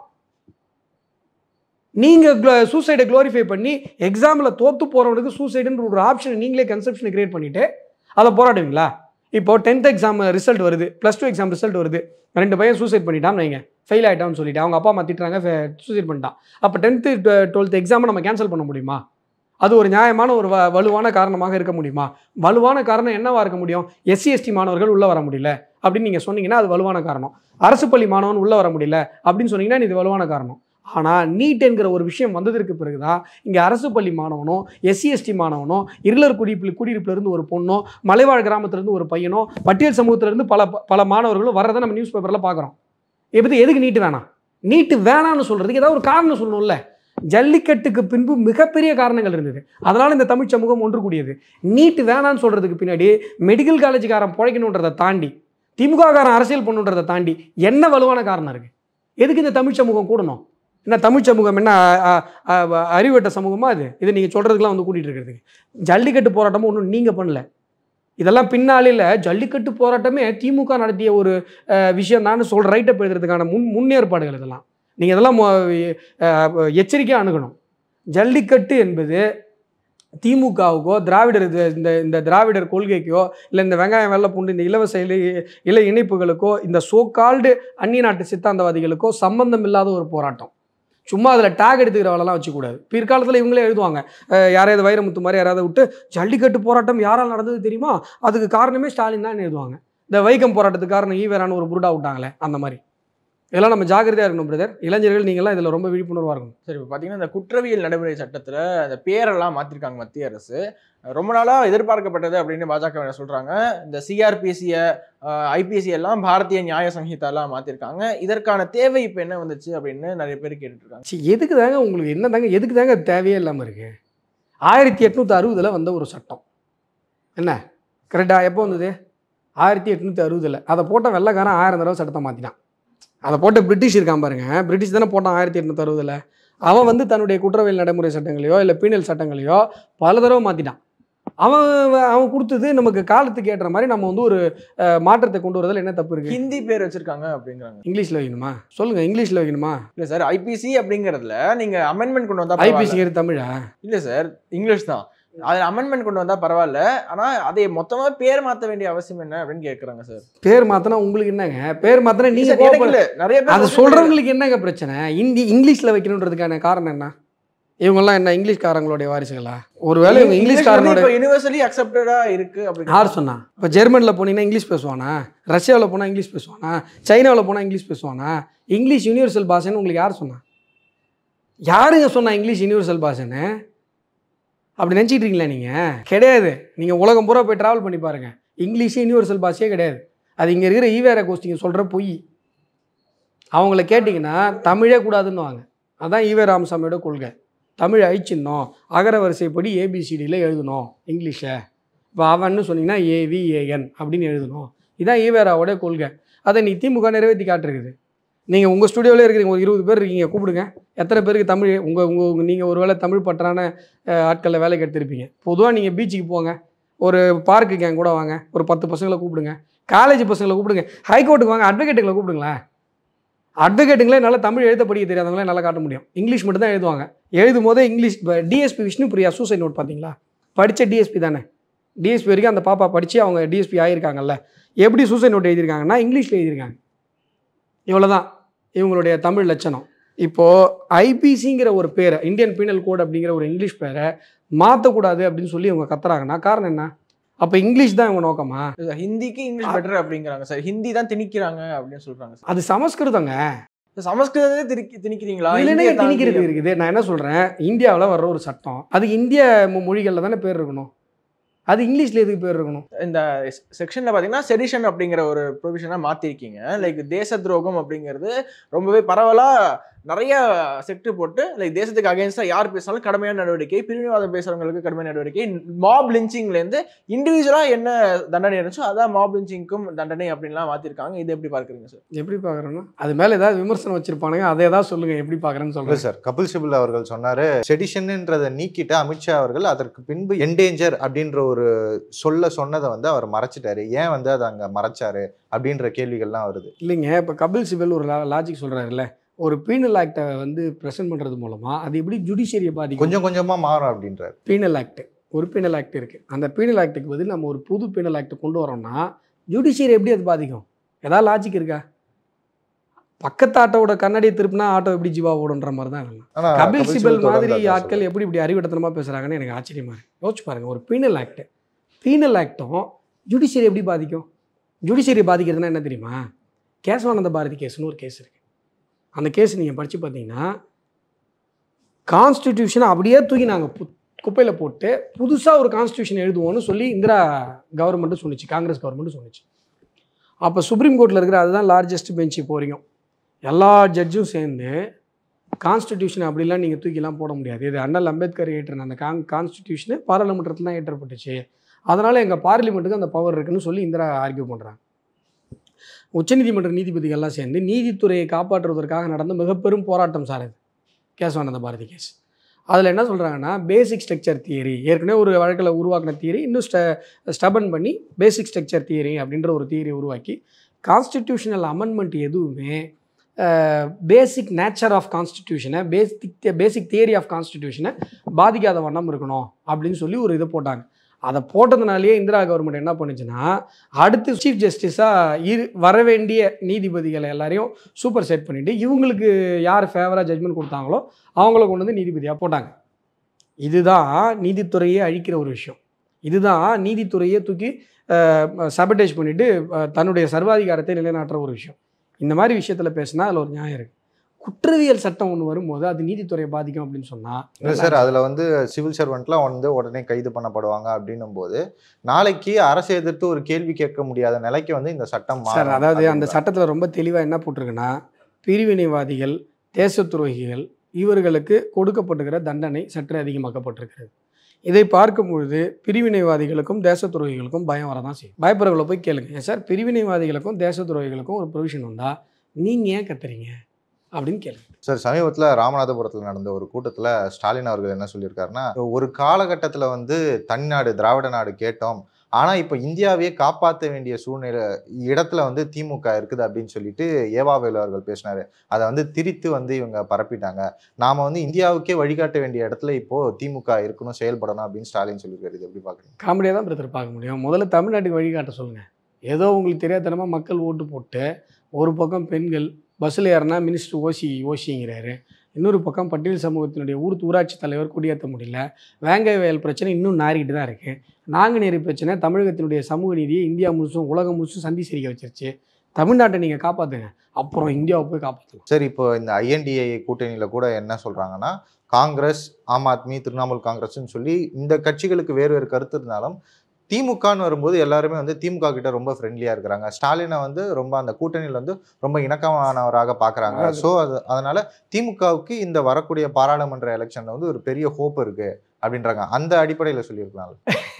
நீங்கள் சூசைடை க்ளோரிஃபை பண்ணி எக்ஸாமில் தோற்று போகிறவனுக்கு சூசைடுன்ற ஒரு ஆப்ஷனை நீங்களே கன்செப்ஷனை கிரியேட் பண்ணிவிட்டு அதை போராடுவீங்களா? இப்போது டென்த் எக்ஸாம் ரிசல்ட் வருது, ப்ளஸ் டூ எக்ஸாம் ரிசல்ட் வருது, ரெண்டு பையன் சூசைட் பண்ணிட்டான்னு வைங்க, ஃபெயில் ஆகிட்டான்னு சொல்லிட்டு அவங்க அப்பா அம்மா திட்டுறாங்க, சூசைட் பண்ணிட்டான். அப்போ டென்த்து டுவெல்த் எக்ஸாமை நம்ம கேன்சல் பண்ண முடியுமா? அது ஒரு நியாயமான ஒரு வ வலுவான காரணமாக இருக்க முடியுமா? வலுவான காரணம் என்னவாக இருக்க முடியும்? எஸ்சி எஸ்டி மாணவர்கள் உள்ளே வர முடியல அப்படின்னு நீங்கள் சொன்னீங்கன்னா அது வலுவான காரணம். அரசு பள்ளி மாணவன் உள்ளே வர முடியல அப்படின்னு சொன்னீங்கன்னா இது வலுவான காரணம். ஆனால் நீட் என்கிற ஒரு விஷயம் வந்ததற்கு பிறகு தான் இங்கே அரசு பள்ளி மாணவனோ எஸ்சி எஸ்டி மாணவனோ இருளர் குடியிருப்பு குடியிருப்புலேருந்து ஒரு பொண்ணோ மலைவாழ் கிராமத்துலேருந்து ஒரு பையனோ பட்டியல் சமூகத்திலேருந்து பல பல மாணவர்களும் வரதை நம்ம நியூஸ் பேப்பரில் பார்க்குறோம். எப்படி எதுக்கு நீட்டு வேணாம்? நீட்டு வேணான்னு சொல்கிறதுக்கு ஏதாவது ஒரு காரணம் சொல்லணும்ல. ஜல்லிக்கட்டுக்கு பின்பு மிகப்பெரிய காரணங்கள் இருந்தது, அதனால் இந்த தமிழ் சமூகம் ஒன்று கூடியது. நீட்டு வேணான்னு சொல்கிறதுக்கு பின்னாடி மெடிக்கல் காலேஜுக்காரன் பிழைக்கணுன்றதை தாண்டி திமுககாரன் அரசியல் பண்ணுன்றதை தாண்டி என்ன வலுவான காரணம் இருக்குது? எதுக்கு இந்த தமிழ் சமூகம் கூடணும்? என்ன தமிழ் சமூகம் என்ன அறிவட்ட சமூகமாக அது? இதை நீங்கள் சொல்கிறதுக்கெலாம் வந்து கூட்டிகிட்டு இருக்கிறதுக்கு ஜல்லிக்கட்டு போராட்டமும் ஒன்றும் நீங்கள் பண்ணல. இதெல்லாம் பின்னாளில் ஜல்லிக்கட்டு போராட்டமே திமுக நடத்திய ஒரு விஷயம் தான் சொல்கிற ரைட்டப் எழுதுறதுக்கான முன் முன்னேற்பாடுகள் இதெல்லாம் நீங்கள் இதெல்லாம் எச்சரிக்கையாக அணுகணும். ஜல்லிக்கட்டு என்பது திமுகவுக்கோ திராவிடர் இந்த இந்த திராவிடர் கொள்கைக்கோ இல்லை இந்த வெங்காயம் வெள்ளை பூண்டு இந்த இலவச இலை இலை இணைப்புகளுக்கோ இந்த சோகால்டு அந்நிய நாட்டு சித்தாந்தவாதிகளுக்கோ சம்பந்தம் இல்லாத ஒரு போராட்டம். சும்மா அதில் டேக் எடுத்துக்கிறவளெல்லாம் வச்சுக்கூடாது. பிற்காலத்தில் இவங்களே எழுதுவாங்க, யாராவது வைரமுத்து மாதிரி யாராவது விட்டு ஜல்லிக்கட்டு போராட்டம் யாரால் நடந்தது தெரியுமா, அதுக்கு காரணமே ஸ்டாலின் தான் எழுதுவாங்க. இந்த வைக்கம் போராட்டத்துக்கு காரணம் ஈவேரான ஒரு புருடா விட்டாங்களே அந்த மாதிரி. இதெல்லாம் நம்ம ஜாக்கிரதையாக இருக்கணும் பிரதர். இளைஞர்கள் நீங்கள்லாம் இதில் ரொம்ப விழிப்புணர்வாக இருக்கணும்.
சரி, இப்போ பார்த்தீங்கன்னா இந்த குற்றவியல் நடைமுறை சட்டத்தில் அந்த பேரெல்லாம் மாற்றிருக்காங்க மத்திய அரசு. ரொம்ப நாளாக எதிர்பார்க்கப்பட்டது அப்படின்னு பாஜக சொல்கிறாங்க. இந்த சிஆர்பிசியை ஐபிசி எல்லாம் பாரதிய நியாய சங்கீதாலாம் மாற்றிருக்காங்க. இதற்கான தேவை இப்போ என்ன வந்துச்சு அப்படின்னு நிறைய பேர் கேட்டுட்ருக்காங்க.
சரி, எதுக்கு தாங்க உங்களுக்கு என்ன தாங்க எதுக்கு தாங்க தேவையே இல்லாமல் இருக்குது? ஆயிரத்தி எட்நூற்றி அறுபதில் வந்த ஒரு சட்டம் என்ன கரெக்டாக எப்போ வந்தது? ஆயிரத்தி எட்நூற்றி அறுபதில் அதை போட்ட வெள்ளைக்காரன் ஆயிரம் தடவை சட்டத்தை மாற்றினான். அதை போட்ட பிரிட்டிஷ் இருக்கான் பாருங்க, பிரிட்டிஷ் தானே போட்டான் ஆயிரத்தி எட்நூற்றி அறுபதில். அவன் வந்து தன்னுடைய குற்றவியல் நடைமுறை சட்டங்களையோ இல்லை பீனல் சட்டங்களையோ பல தடவை மாற்றிட்டான். அவன் அவன் கொடுத்தது நமக்கு காலத்துக்கு ஏற்ற மாதிரி நம்ம வந்து ஒரு மாற்றத்தை கொண்டு வரதில் என்ன தப்பு இருக்குது?
ஹிந்தி பேர் வச்சுருக்காங்க அப்படிங்கிறாங்க.
இங்கிலீஷில் வைக்கணுமா? சொல்லுங்கள், இங்கிலீஷில் வைக்கணுமா?
இல்லை சார், ஐபிசி அப்படிங்கிறதுல நீங்கள் அமெண்ட்மெண்ட் கொண்டு வந்தால்
ஐபிசி தமிழா?
இல்லை சார், இங்கிலீஷ் தான். அது அமெண்ட்மெண்ட் கொண்டு வந்தா பரவாயில்ல, ஆனா அதை மொத்தமா பேர் மாத்த வேண்டிய அவசியம் என்ன அப்படின்னு கேக்குறாங்க சார்.
பேர் மாத்தினா உங்களுக்கு என்னங்க? பேர் மாத்தினா நீங்க
நிறைய பேர்
அது சொல்றவங்களுக்கு என்னங்க பிரச்சனை? இந்தி இங்கிலீஷ்ல வைக்கணுன்றதுக்கான காரணம் என்ன? இவங்கெல்லாம் என்ன இங்கிலீஷ்காரங்களுடைய வாரிசுகளா? ஒருவேளை இவங்க இங்கிலீஷ்காரனோட
யூனிவர்சலி அக்செப்டடா இருக்கு அப்படின்னு
யார் சொன்னா? இப்போ ஜெர்மனில் போனீங்கன்னா இங்கிலீஷ் பேசுவானா? ரஷ்யாவில் போனால் இங்கிலீஷ் பேசுவானா? சைனாவில் போனால் இங்கிலீஷ் பேசுவானா? இங்கிலீஷ் யூனிவர்சல் பாஷைன்னு உங்களுக்கு யார் சொன்னா? யாருங்க சொன்னா இங்கிலீஷ் யூனிவர்சல் பாஷைன்னு? அப்படி நினச்சிட்டு இருக்கீங்களா நீங்கள்? கிடையாது. நீங்கள் உலகம் பூரா போய் ட்ராவல் பண்ணி பாருங்கள், இங்கிலீஷே யூனிவர்சல் பாஷையே கிடையாது. அது இங்கே இருக்கிற ஈவேர கோஷ்டிங்க சொல்கிற பொய். அவங்கள கேட்டிங்கன்னா தமிழே கூடாதுன்னு வாங்க. அதுதான் ஈவே ராமசாமியோட கொள்கை. தமிழ் அழிச்சிடணும், அகர வரிசைப்படி ஏபிசிடியில் எழுதணும் இங்கிலீஷை. இப்போ அவன்னு சொன்னீங்கன்னா ஏவிஏஎன் அப்படின்னு எழுதணும். இதுதான் ஈவேராவோட கொள்கை. அதை நீ திமுக நிறைவேற்றி காட்டுருக்குது. நீங்கள் உங்கள் ஸ்டுடியோவிலே இருக்கிறீங்க, ஒரு இருபது பேர் இருக்கீங்க, கூப்பிடுங்க. எத்தனை பேருக்கு தமிழ் உங்கள் உங்கள் நீங்கள் ஒரு வேளை தமிழ் பற்றான ஆட்களில் வேலைக்கு எடுத்திருப்பீங்க. பொதுவாக நீங்கள் பீச்சுக்கு போங்க, ஒரு பார்க்குக்கு என் கூட வாங்க, ஒரு பத்து பசங்களை கூப்பிடுங்க, காலேஜ் பசங்களை கூப்பிடுங்க, ஹைகோர்ட்டுக்கு வாங்க, அட்வொகேட்டுகளை கூப்பிடுங்களேன். அட்வொகேட்டுங்களே நல்லா தமிழ் எழுத படிக்க தெரியாதவங்களே நல்லா காட்ட முடியும். இங்கிலீஷ் மட்டும் தான் எழுதுவாங்க. எழுதும் போதே இங்கிலீஷ். இப்போ DSP Vishnu Priya suicide note பார்த்தீங்களா? படித்த டிஎஸ்பி தானே. டிஎஸ்பி வரைக்கும் அந்த பாப்பா படித்து அவங்க டிஎஸ்பி ஆகியிருக்காங்கல்ல. எப்படி சூசைட் நோட் எழுதியிருக்காங்கன்னா இங்கிலீஷில் எழுதியிருக்காங்க. இவ்வளோ தான் இவங்களுடைய தமிழ் லட்சணம். இப்போது ஐபிசிங்கிற ஒரு பேரை, இந்தியன் பீனல் கோட் அப்படிங்கிற ஒரு இங்கிலீஷ் பேரை மாற்றக்கூடாது அப்படின்னு சொல்லி இவங்க கத்துறாங்கன்னா காரணம் என்ன? அப்போ இங்கிலீஷ் தான் இவங்க நோக்கமா?
ஹிந்திக்கு இங்கிலீஷ் பெட்டர் அப்படிங்கிறாங்க சார். ஹிந்தி தான் திணிக்கிறாங்க அப்படின்னு சொல்கிறாங்க.
அது சமஸ்கிருதங்க.
சமஸ்கிருதத்தை திணிக்கி திணிக்கிறீங்களா?
இல்லைன்னா திணிக்கிறது இருக்குது. நான் என்ன சொல்கிறேன், இந்தியாவில் வர்ற ஒரு சட்டம் அது இந்திய மொழிகளில் தானே பேர் இருக்கணும். அது இங்கிலீஷ்ல எதுக்கு பேர் இருக்கணும்?
இந்த செக்ஷன்ல பாத்தீங்கன்னா செடிஷன் அப்படிங்கிற ஒரு ப்ரொவிஷனா மாத்திருக்கீங்க. லைக் தேச துரோகம் அப்படிங்கிறது ரொம்பவே பரவலா நிறைய செக்டர் போட்டு, லைக் தேசத்துக்கு அகைன்ஸ்டா யார் பேசினாலும் கடுமையான நடவடிக்கை, பிரிவினைவாதம் பேசுறவங்களுக்கு கடுமையான நடவடிக்கை, மாப் லிஞ்சிங்ல இருந்து இண்டிவிஜுவலா என்ன தண்டனை இருந்துச்சோ அதான் மாப் லிஞ்சிங்க்கும் தண்டனை அப்படின்லாம் மாத்திருக்காங்க. இது எப்படி பார்க்குறீங்க சார்?
எப்படி பார்க்குறேன்னா அது மேலே ஏதாவது விமர்சனம் வச்சிருப்பானுங்க, அதை ஏதாவது சொல்லுங்க, எப்படி பார்க்குறேன்னு சொல்லுங்கள்
சார். கபில் சிபல் அவர்கள் சொன்னார், செடிஷன்ன்றதை நீக்கிட்டு அமித்ஷா அவர்கள் அதற்கு பின்பு என்டேஞ்சர் அப்படின்ற ஒரு சொல்ல சொன்னதை வந்து அவர் மறைச்சிட்டாரு. ஏன் வந்து அதை அங்கே மறைச்சாரு அப்படின்ற கேள்விகள்லாம் வருது.
இல்லைங்க, இப்போ கபில் சிபல் ஒரு லாஜிக் சொல்கிறாருல்ல, ஒரு பீனல் ஆக்டை வந்து ப்ரெசென்ட் பண்ணுறது மூலமாக அது எப்படி ஜுடிஷியரியை பாதிக்கும்?
கொஞ்சம் கொஞ்சமாக மாறும் அப்படின்றார்.
பீனல் ஆக்ட், ஒரு பீனல் ஆக்ட் இருக்குது. அந்த பீனல் ஆக்டுக்கு பதில் நம்ம ஒரு புது பீனல் ஆக்ட் கொண்டு வரோம்னா ஜுடிஷியரி எப்படி அது பாதிக்கும்? ஏதாவது லாஜிக் இருக்கா? பக்கத்து ஆட்டோட கண்ணாடியை திருப்பினா ஆட்டோ எப்படி ஜீவா ஓடுன்ற மாதிரி தான் வேணும். கபில் சிபல் மாதிரி ஆட்கள் எப்படி இப்படி அறிவிடத்தனமாக பேசுகிறாங்கன்னு எனக்கு ஆச்சரியமா இருக்கு. யோசிச்சு பாருங்கள், ஒரு பீனல் ஆக்ட், பீனல் ஆக்டும் ஜுடிஷியரி எப்படி பாதிக்கும்? ஜுடிஷியரி பாதிக்கிறதுனா என்ன தெரியுமா? கேசவானந்த பாரதி கேஸ்னு ஒரு கேஸ் இருக்குது. அந்த கேஸ் நீங்கள் படித்து பார்த்தீங்கன்னா கான்ஸ்டிடியூஷனை அப்படியே தூக்கி நாங்கள் பு குப்பையில் போட்டு புதுசாக ஒரு கான்ஸ்டியூஷன் எழுதுவோன்னு சொல்லி இந்திரா கவர்மெண்ட்டு சொன்னிச்சு, காங்கிரஸ் கவர்மெண்ட்டு சொன்னிச்சு. அப்போ சுப்ரீம் கோர்ட்டில் இருக்கிற அதுதான் லார்ஜஸ்ட் பெஞ்ச் இப்போ வரைக்கும். எல்லா ஜட்ஜும் சேர்ந்து கான்ஸ்டிடியூஷன் அப்படிலாம் நீங்கள் தூக்கிலாம் போட முடியாது, இது அண்ணல் அம்பேத்கர் ஏற்றின அந்த கான் கான்ஸ்டிடியூஷனு பாராளுமன்றத்தில் தான் ஏற்றப்பட்டுச்சு, அதனால் எங்கள் பார்லிமெண்ட்டுக்கு அந்த பவர் இருக்குன்னு சொல்லி இந்திரா ஆர்கியூ பண்ணுறாங்க. உச்சநீதிமன்ற நீதிபதிகள்லாம் சேர்ந்து நீதித்துறையை காப்பாற்றுவதற்காக நடந்த மிகப்பெரும் போராட்டம் சார் இது கேசவானந்த பாரதி கேஸ். அதில் என்ன சொல்கிறாங்கன்னா, பேசிக் ஸ்ட்ரக்சர் தியரி, ஏற்கனவே ஒரு வழக்கில் உருவாக்கின தியரி இன்னும் ஸ்ட ஸ்டபன் பண்ணி பேசிக் ஸ்ட்ரக்சர் தியரி அப்படின்ற ஒரு தியரி உருவாக்கி, கான்ஸ்டிடியூஷனல் அமெண்ட்மெண்ட் எதுவுமே பேசிக் நேச்சர் ஆஃப் கான்ஸ்டிடியூஷனை, பேசிக் பேசிக் தியரி ஆஃப் கான்ஸ்டிடியூஷனை பாதிக்காத வண்ணம் இருக்கணும் அப்படின்னு சொல்லி ஒரு இதை போட்டாங்க. அதை போட்டதுனாலேயே இந்திரா கவர்மெண்ட் என்ன பண்ணுச்சுன்னா, அடுத்து சீஃப் ஜஸ்டிஸாக இரு வர வேண்டிய நீதிபதிகளை எல்லாரையும் சூப்பர் செட் பண்ணிவிட்டு இவங்களுக்கு யார் ஃபேவராக ஜட்மெண்ட் கொடுத்தாங்களோ அவங்கள கொண்டு வந்து நீதிபதியாக போட்டாங்க. இதுதான் நீதித்துறையே அழிக்கிற ஒரு விஷயம். இதுதான் நீதித்துறையே தூக்கி சபடேஜ் பண்ணிவிட்டு தன்னுடைய சர்வாதிகாரத்தை நிலைநாட்டுற ஒரு விஷயம். இந்த மாதிரி விஷயத்தில் பேசினா அதில் ஒரு நியாயம் இருக்குது. குற்றவியல் சட்டம் ஒன்று வரும்போது அது நீதித்துறையை பாதிக்கும் அப்படின்னு சொன்னால்
இல்லை சார், அதில் வந்து சிவில் சர்வெண்ட்லாம் வந்து உடனே கைது பண்ணப்படுவாங்க அப்படின்னும் போது நாளைக்கு அரசை எதிர்த்து ஒரு கேள்வி கேட்க முடியாத நிலைக்கு வந்து இந்த சட்டம்
சார். அதாவது அந்த சட்டத்தில் ரொம்ப தெளிவாக என்ன போட்டிருக்குன்னா, பிரிவினைவாதிகள், தேச துரோகிகள் இவர்களுக்கு கொடுக்கப்பட்டுக்கிற தண்டனை சற்று அதிகமாக்கப்பட்டிருக்கிறது. இதை பார்க்கும்பொழுது பிரிவினைவாதிகளுக்கும் தேச துரோகிகளுக்கும் பயம் வரதான் செய்யும். பயப்படுறவங்களை போய் கேளுங்க, ஏன் சார் பிரிவினைவாதிகளுக்கும் தேச துரோகிகளுக்கும் ஒரு ப்ரொவிஷன் வந்தால் நீங்கள் ஏன் கத்துறீங்க அப்படின்னு கேளுங்க
சார். சமீபத்தில் ராமநாதபுரத்தில் நடந்த ஒரு கூட்டத்தில் ஸ்டாலின் அவர்கள் என்ன சொல்லியிருக்காருன்னா, ஒரு காலகட்டத்தில் வந்து தனிநாடு திராவிட நாடு கேட்டோம், ஆனால் இப்போ இந்தியாவையே காப்பாற்ற வேண்டிய சூழ்நிலை இடத்துல வந்து திமுக இருக்குது அப்படின்னு சொல்லிட்டு ஏவாவேலு அவர்கள் பேசினாரு. அதை வந்து திரித்து வந்து இவங்க பரப்பிட்டாங்க. நாம வந்து இந்தியாவுக்கே வழிகாட்ட வேண்டிய இடத்துல இப்போ திமுக இருக்கணும், செயல்படணும் அப்படின்னு ஸ்டாலின் சொல்லியிருக்காரு. இது எப்படி பார்க்குறீங்க?
காமெடியாக தான் பிரதர் பார்க்க முடியும். முதல்ல தமிழ்நாட்டுக்கு வழிகாட்ட சொல்லுங்கள். ஏதோ உங்களுக்கு தெரியாதனமாக மக்கள் ஓட்டு போட்டு ஒரு பக்கம் பெண்கள் பஸ்ஸில் ஏறினா மினிஸ்டர் ஓசி ஓசிங்கிறாரு, இன்னொரு பக்கம் பட்டியல் சமூகத்தினுடைய ஊர் ஊராட்சி தலைவர் குடியேற்ற முடியல, வேங்கை வயல் பிரச்சனை இன்னும் நாரிக்கிட்டு தான் இருக்குது, நாங்குநேரி பிரச்சனை தமிழகத்தினுடைய சமூக நீதியை இந்தியா முழுசும் உலகம் முழுசும் சந்தி சிரிக்க வச்சிருச்சு. தமிழ்நாட்டை நீங்கள் காப்பாற்றுங்க, அப்புறம் இந்தியாவை போய் காப்பாற்றலாம்.
சரி, இப்போ இந்த ஐஎன்டிஏ கூட்டணியில் கூட என்ன சொல்கிறாங்கன்னா, காங்கிரஸ், ஆம் ஆத்மி, திரிணாமுல் காங்கிரஸ்ன்னு சொல்லி இந்த கட்சிகளுக்கு வேறு வேறு கருத்து இருந்தாலும் திமுகன்னு வரும்போது எல்லாருமே வந்து திமுக கிட்ட ரொம்ப ஃப்ரெண்ட்லியாக இருக்கிறாங்க. ஸ்டாலினை வந்து ரொம்ப அந்த கூட்டணியில் வந்து ரொம்ப இணக்கமானவராக பார்க்குறாங்க. ஸோ அது அதனால திமுகவுக்கு இந்த வரக்கூடிய பாராளுமன்ற எலெக்ஷனில் வந்து ஒரு பெரிய ஹோப் இருக்குது அப்படின்றாங்க. அந்த அடிப்படையில் சொல்லியிருக்கலாம்.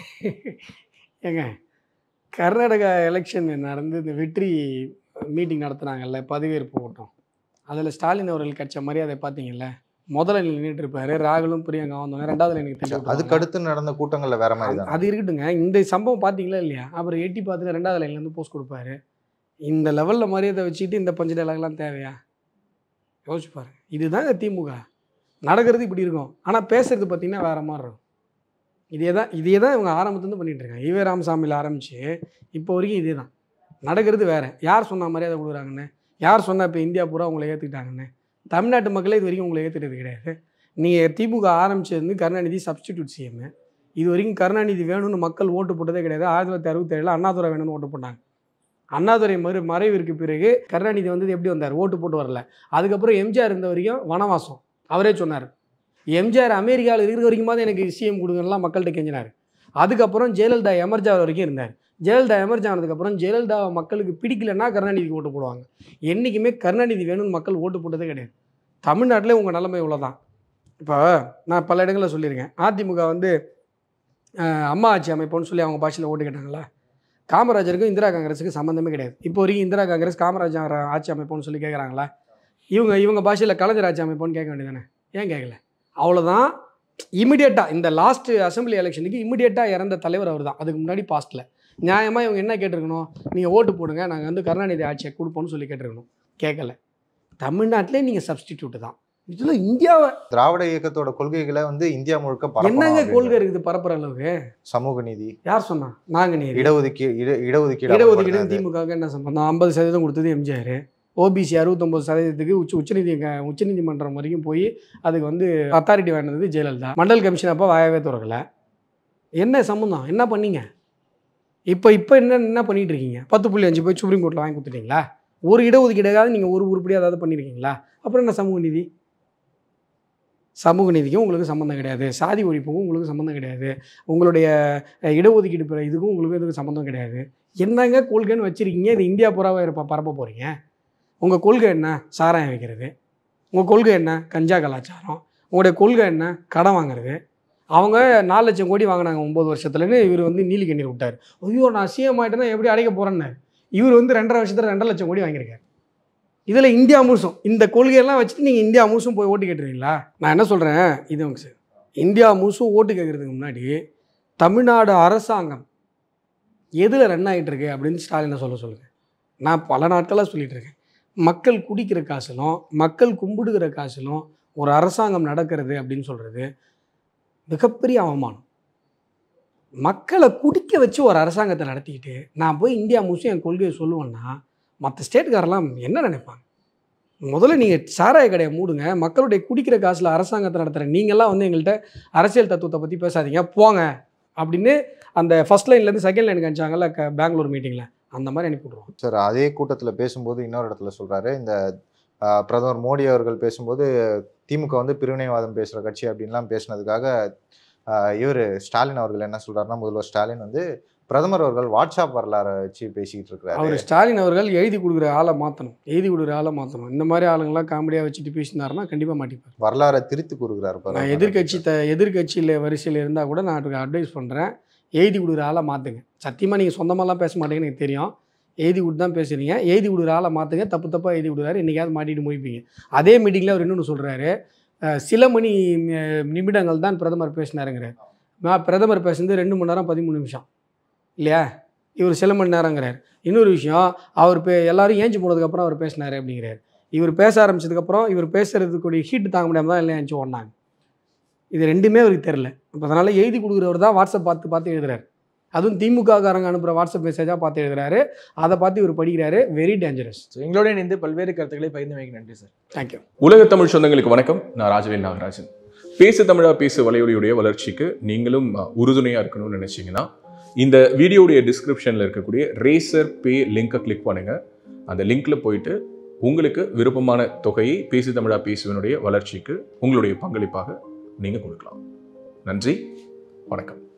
ஏங்க, கர்நாடகா எலெக்ஷன் நடந்து இந்த வெற்றி மீட்டிங் நடத்துனாங்கல்ல, பதவியேற்பு கூட்டம், அதில் ஸ்டாலின் அவர்கள் கட்ச மரியாதை பார்த்தீங்கல்ல, முதல்ல நின்றுட்டு இருப்பாரு, ராகுலும் பிரியங்கா வந்தோன்னே ரெண்டாவது எனக்கு தெரியும்.
அதுக்கு அடுத்து நடந்த கூட்டங்களில் வேற மாதிரி தான்.
அது இருக்கட்டுங்க, இந்த சம்பவம் பார்த்தீங்களா இல்லையா? அப்புறம் எட்டி பார்த்துட்டு ரெண்டாவது லைன்லேருந்து போஸ்ட் கொடுப்பாரு. இந்த லெவலில் மரியாதை வச்சுக்கிட்டு இந்த பஞ்ச டைலாக்லாம் தேவையா? யோசிச்சுப்பாரு. இதுதாங்க திமுக நடக்கிறது, இப்படி இருக்கும். ஆனால் பேசுறது பார்த்தீங்கன்னா வேற மாதிரி இருக்கும். இதே தான் இதே தான் இவங்க ஆரம்பத்துலேருந்து பண்ணிட்டு இருக்காங்க. ஈவே ராமசாமியில் ஆரம்பித்து இப்போ வரைக்கும் இதே தான் நடக்கிறது. வேற யார் சொன்னால் மரியாதை கொடுக்குறாங்கன்னு, யார் சொன்னால் இப்போ இந்தியா பூரா உங்களை ஏற்றுக்கிட்டாங்கன்னு? தமிழ்நாட்டு மக்களே இது வரைக்கும் உங்களை ஏற்றுக்கிறது கிடையாது. நீங்கள் திமுக ஆரம்பிச்சது கருணாநிதி சப்ஸ்டிடியூட் சிஎம். இது வரைக்கும் கருணாநிதி வேணும்னு மக்கள் ஓட்டு போட்டதே கிடையாது. ஆயிரத்தி தொள்ளாயிரத்தி அறுபத்தேழில் அண்ணாதுரை வேணும்னு ஓட்டு போட்டாங்க. அண்ணாதுரை மறு மறைவிற்கு பிறகு கருணாநிதி வந்து எப்படி வந்தார்? ஓட்டு போட்டு வரல. அதுக்கப்புறம் எம்ஜிஆர் இருந்த வரைக்கும் வனவாசம். அவரே சொன்னார், எம்ஜிஆர் அமெரிக்காவில் இருக்கிற வரைக்குமாவது எனக்கு சிஎம் கொடுங்கலாம் மக்கள்கிட்ட கெஞ்சினார். அதுக்கப்புறம் ஜெயலலிதா எமர்ஜ் ஆகிற வரைக்கும் இருந்தார். ஜெயலலிதா எமர்ஜ் ஆனதுக்கப்புறம் ஜெயலலிதா மக்களுக்கு பிடிக்கலன்னா கருணாநிதிக்கு ஓட்டு போடுவாங்க. என்றைக்குமே கருணாநிதி வேணும்னு மக்கள் ஓட்டு போட்டதே கிடையாது. தமிழ்நாட்டிலே உங்கள் நிலைமை இவ்வளோதான். இப்போ நான் பல இடங்களில் சொல்லியிருக்கேன், அதிமுக வந்து அம்மா ஆட்சி அமைப்போன்னு சொல்லி அவங்க பாஷையில் ஓட்டு கேட்டாங்களா? காமராஜருக்கும் இந்திரா காங்கிரஸுக்கு சம்மந்தமே கிடையாது. இப்போ வரைக்கும் இந்திரா காங்கிரஸ் காமராஜர் ஆட்சி அமைப்போன்னு சொல்லி கேட்குறாங்களா? இவங்க இவங்க பாஷையில் கலைஞர் ஆட்சி அமைப்போன்னு கேட்க வேண்டியதானே? ஏன் கேட்கல? அவ்வளோதான். இமிடியேட்டாக இந்த லாஸ்ட் அசம்பிளி எலெக்ஷனுக்கு இமிடியேட்டாக இறந்த தலைவர் அவர் தான். அதுக்கு முன்னாடி பாஸ்ட்டில் நியாயமாக இவங்க என்ன கேட்டிருக்கணும்? நீங்கள் ஓட்டு போடுங்க, நாங்கள் வந்து கருணாநிதி ஆட்சியை கொடுப்போம்னு சொல்லி கேட்டிருக்கணும். கேட்கல. தமிழ்நாட்டிலே நீங்கள் சப்ஸ்டிடியூட் தான். இதில் இந்தியாவை
திராவிட இயக்கத்தோட கொள்கைகளை வந்து இந்தியா முழுக்க
என்னங்க கொள்கை இருக்குது பரப்புற அளவுக்கு?
சமூக நீதி.
யார் சொன்னா? நாங்கள் நீதி,
இடஒதுக்கீடு இடஒதுக்கீடு
இடஒதுக்கீடு திமுக என்ன சம்பந்தம்? ஐம்பது சதவீதம் கொடுத்தது எம்ஜிஆர். ஓபிசி அறுபத்தொம்பது சதவீதத்துக்கு உச்ச உச்சநீதி உச்சநீதிமன்றம் வரைக்கும் போய் அதுக்கு வந்து அத்தாரிட்டி வேண்டது ஜெயலலிதா. மண்டல் கமிஷன் அப்போ வாயவே திறக்கலை. என்ன சம்பந்தம்? என்ன பண்ணீங்க? இப்போ இப்போ என்ன என்ன பண்ணிட்டு இருக்கீங்க? பத்து புள்ளி அஞ்சு போய் சுப்ரீம் கோர்ட்டில் வாங்கி கொடுத்துட்டீங்களா? ஒரு இடஒதுக்கீடாவது நீங்கள் ஒரு உருப்படியாக ஏதாவது பண்ணியிருக்கீங்களா? அப்புறம் என்ன சமூக நீதி? சமூக நீதிக்கும் உங்களுக்கு சம்மந்தம் கிடையாது. சாதி ஒழிப்புக்கும் உங்களுக்கு சம்மந்தம் கிடையாது. உங்களுடைய இடஒதுக்கீடு பெற இதுக்கும் உங்களுக்கு எதுவும் சம்மந்தம் கிடையாது. என்னங்க கொள்கைன்னு வச்சுருக்கீங்க? இது இந்தியா பூராவை இருப்ப பரப்ப போகிறீங்க. உங்கள் கொள்கை என்ன? சாராயம் வைக்கிறது. உங்கள் கொள்கை என்ன? கஞ்சா கலாச்சாரம். உங்களுடைய கொள்கை என்ன? கடன் வாங்குறது. அவங்க நாலு லட்சம் கோடி வாங்கினாங்க ஒம்பது வருஷத்துலன்னு இவர் வந்து நீலி கண்ணீர் விட்டார். ஐயோ நான் சிஎம் ஆகிட்டேன்னா எப்படி அடைக்க போகிறேன்னு இவர் வந்து ரெண்டரை வருஷத்தில் ரெண்டரை லட்சம் கோடி வாங்கியிருக்காரு. இதில் இந்தியா முழுசும் இந்த கொள்கையெல்லாம் வச்சுட்டு நீங்கள் இந்தியா முழுசும் போய் ஓட்டு கேட்டுருவீங்களா? நான் என்ன சொல்கிறேன், இது அவங்க சார், இந்தியா முழுசும் ஓட்டு கேட்குறதுக்கு முன்னாடி தமிழ்நாடு அரசாங்கம் எதில் ரன் ஆகிட்டு இருக்கு அப்படின்னு ஸ்டாலினை சொல்ல சொல்லுங்கள். நான் பல நாட்களாக சொல்லிகிட்டு இருக்கேன், மக்கள் குடிக்கிற காசிலும் மக்கள் கும்பிடுகிற காசிலும் ஒரு அரசாங்கம் நடக்கிறது அப்படின்னு சொல்கிறது மிகப்பெரிய அவமானம். மக்களை குடிக்க வச்சு ஒரு அரசாங்கத்தை நடத்திக்கிட்டு நான் போய் இந்தியா முழுசும் என் கொள்கையை சொல்லுவேன்னா மற்ற ஸ்டேட்டுக்காரெல்லாம் என்ன நினைப்பாங்க? முதல்ல நீங்கள் சாராய கடையை மூடுங்க. மக்களுடைய குடிக்கிற காசில் அரசாங்கத்தை நடத்துகிற நீங்கள்லாம் வந்து எங்கள்கிட்ட அரசியல் தத்துவத்தை பற்றி பேசாதீங்க போங்க அப்படின்னு அந்த ஃபர்ஸ்ட் லைன்லேருந்து செகண்ட் லைனுக்கு அனுப்பிச்சாங்கல்ல க பெங்களூர் மீட்டிங்கில், அந்த மாதிரி அனுப்பிவிடுவோம்
சார். அதே கூட்டத்தில் பேசும்போது இன்னொரு இடத்துல சொல்கிறாரு, இந்த பிரதமர் மோடி அவர்கள் பேசும்போது திமுக வந்து பிரிவினைவாதம் பேசுகிற கட்சி அப்படின்லாம் பேசினதுக்காக இவர் ஸ்டாலின் அவர்கள் என்ன சொல்கிறாருன்னா, முதல்வர் ஸ்டாலின் வந்து பிரதமர் அவர்கள் வாட்ஸ்அப் வரலாறை வச்சு பேசிக்கிட்டு இருக்கிறாரு. அவர்
ஸ்டாலின் அவர்கள் எழுதி கொடுக்குற ஆளை மாற்றணும், எழுதி கொடுக்குற ஆளை மாற்றணும். இந்த மாதிரி ஆளுங்களாம் காமெடியாக வச்சுட்டு பேசினாருன்னா கண்டிப்பாக மாட்டிப்பார்.
வரலாறை திருத்தி கொடுக்குறாரு.
நான் எதிர்கட்சி த எதிர்கட்சியில் வரிசையில் இருந்தால் கூட நான் அட்வைஸ் பண்ணுறேன், எழுதி கொடுக்குற ஆளை மாற்றுங்க. சத்தியமாக நீங்கள் சொந்தமாலாம் பேச மாட்டேங்கன்னு எனக்கு தெரியும், எழுதி கொடுத்து தான் பேசுகிறீங்க. எழுதி கொடுக்குற ஆளை மாற்றுங்க. தப்பு தப்பாக எழுதி கொடுக்குறாரு, இன்றைக்காவது மாட்டிட்டு முடிப்பீங்க. அதே மீட்டிங்கில் அவர் இன்னொன்று சொல்கிறாரு, சில மணி நிமிடங்கள் தான் பிரதமர் பேசினாருங்கிறார். நான் பிரதமர் பேசுனது ரெண்டு மணி நேரம் பதிமூணு நிமிஷம். இல்லையா? இவர் சில மணி நேரங்கிறார். இன்னொரு விஷயம், அவர் பே எல்லாரும் ஏஞ்சி போனதுக்கப்புறம் அவர் பேசினார் அப்படிங்கிறார். இவர் பேச ஆரம்பிச்சதுக்கப்புறம் இவர் பேசுறதுக்குரிய ஹீட் தாங்க முடியாமல் தான் எல்லாம் ஏஞ்சி ஓடினாங்க. இது ரெண்டுமே அவருக்கு தெரில. இப்போ அதனால் எழுதி கொடுக்குறவர் தான் வாட்ஸ்அப் பார்த்து பார்த்து எழுதுறாரு. அதுவும் திமுக காரங்க அனுப்புகிற வாட்ஸ்அப் மெசேஜாக பார்த்து எழுதுறாரு. அதை பார்த்து இவர் படிக்கிறாரு. Very dangerous.
ஸோ எங்களோட இணைந்து பல்வேறு கருத்துக்களை பகிர்ந்து வைக்க நன்றி சார்.
தேங்க்யூ.
உலக தமிழ் சொந்தங்களுக்கு வணக்கம். நான் ராஜவேல் நாகராஜன். பேசு தமிழா பேசு வலையொலியுடைய வளர்ச்சிக்கு நீங்களும் உறுதுணையாக இருக்கணும்னு நினைச்சீங்கன்னா இந்த வீடியோடைய டிஸ்கிரிப்ஷனில் இருக்கக்கூடிய ரேசர் பே லிங்கை கிளிக் பண்ணுங்க. அந்த லிங்க்ல போயிட்டு உங்களுக்கு விருப்பமான தொகையை பேசு தமிழா பேசுவனுடைய வளர்ச்சிக்கு உங்களுடைய பங்களிப்பாக நீங்கள் கொடுக்கலாம். நன்றி, வணக்கம்.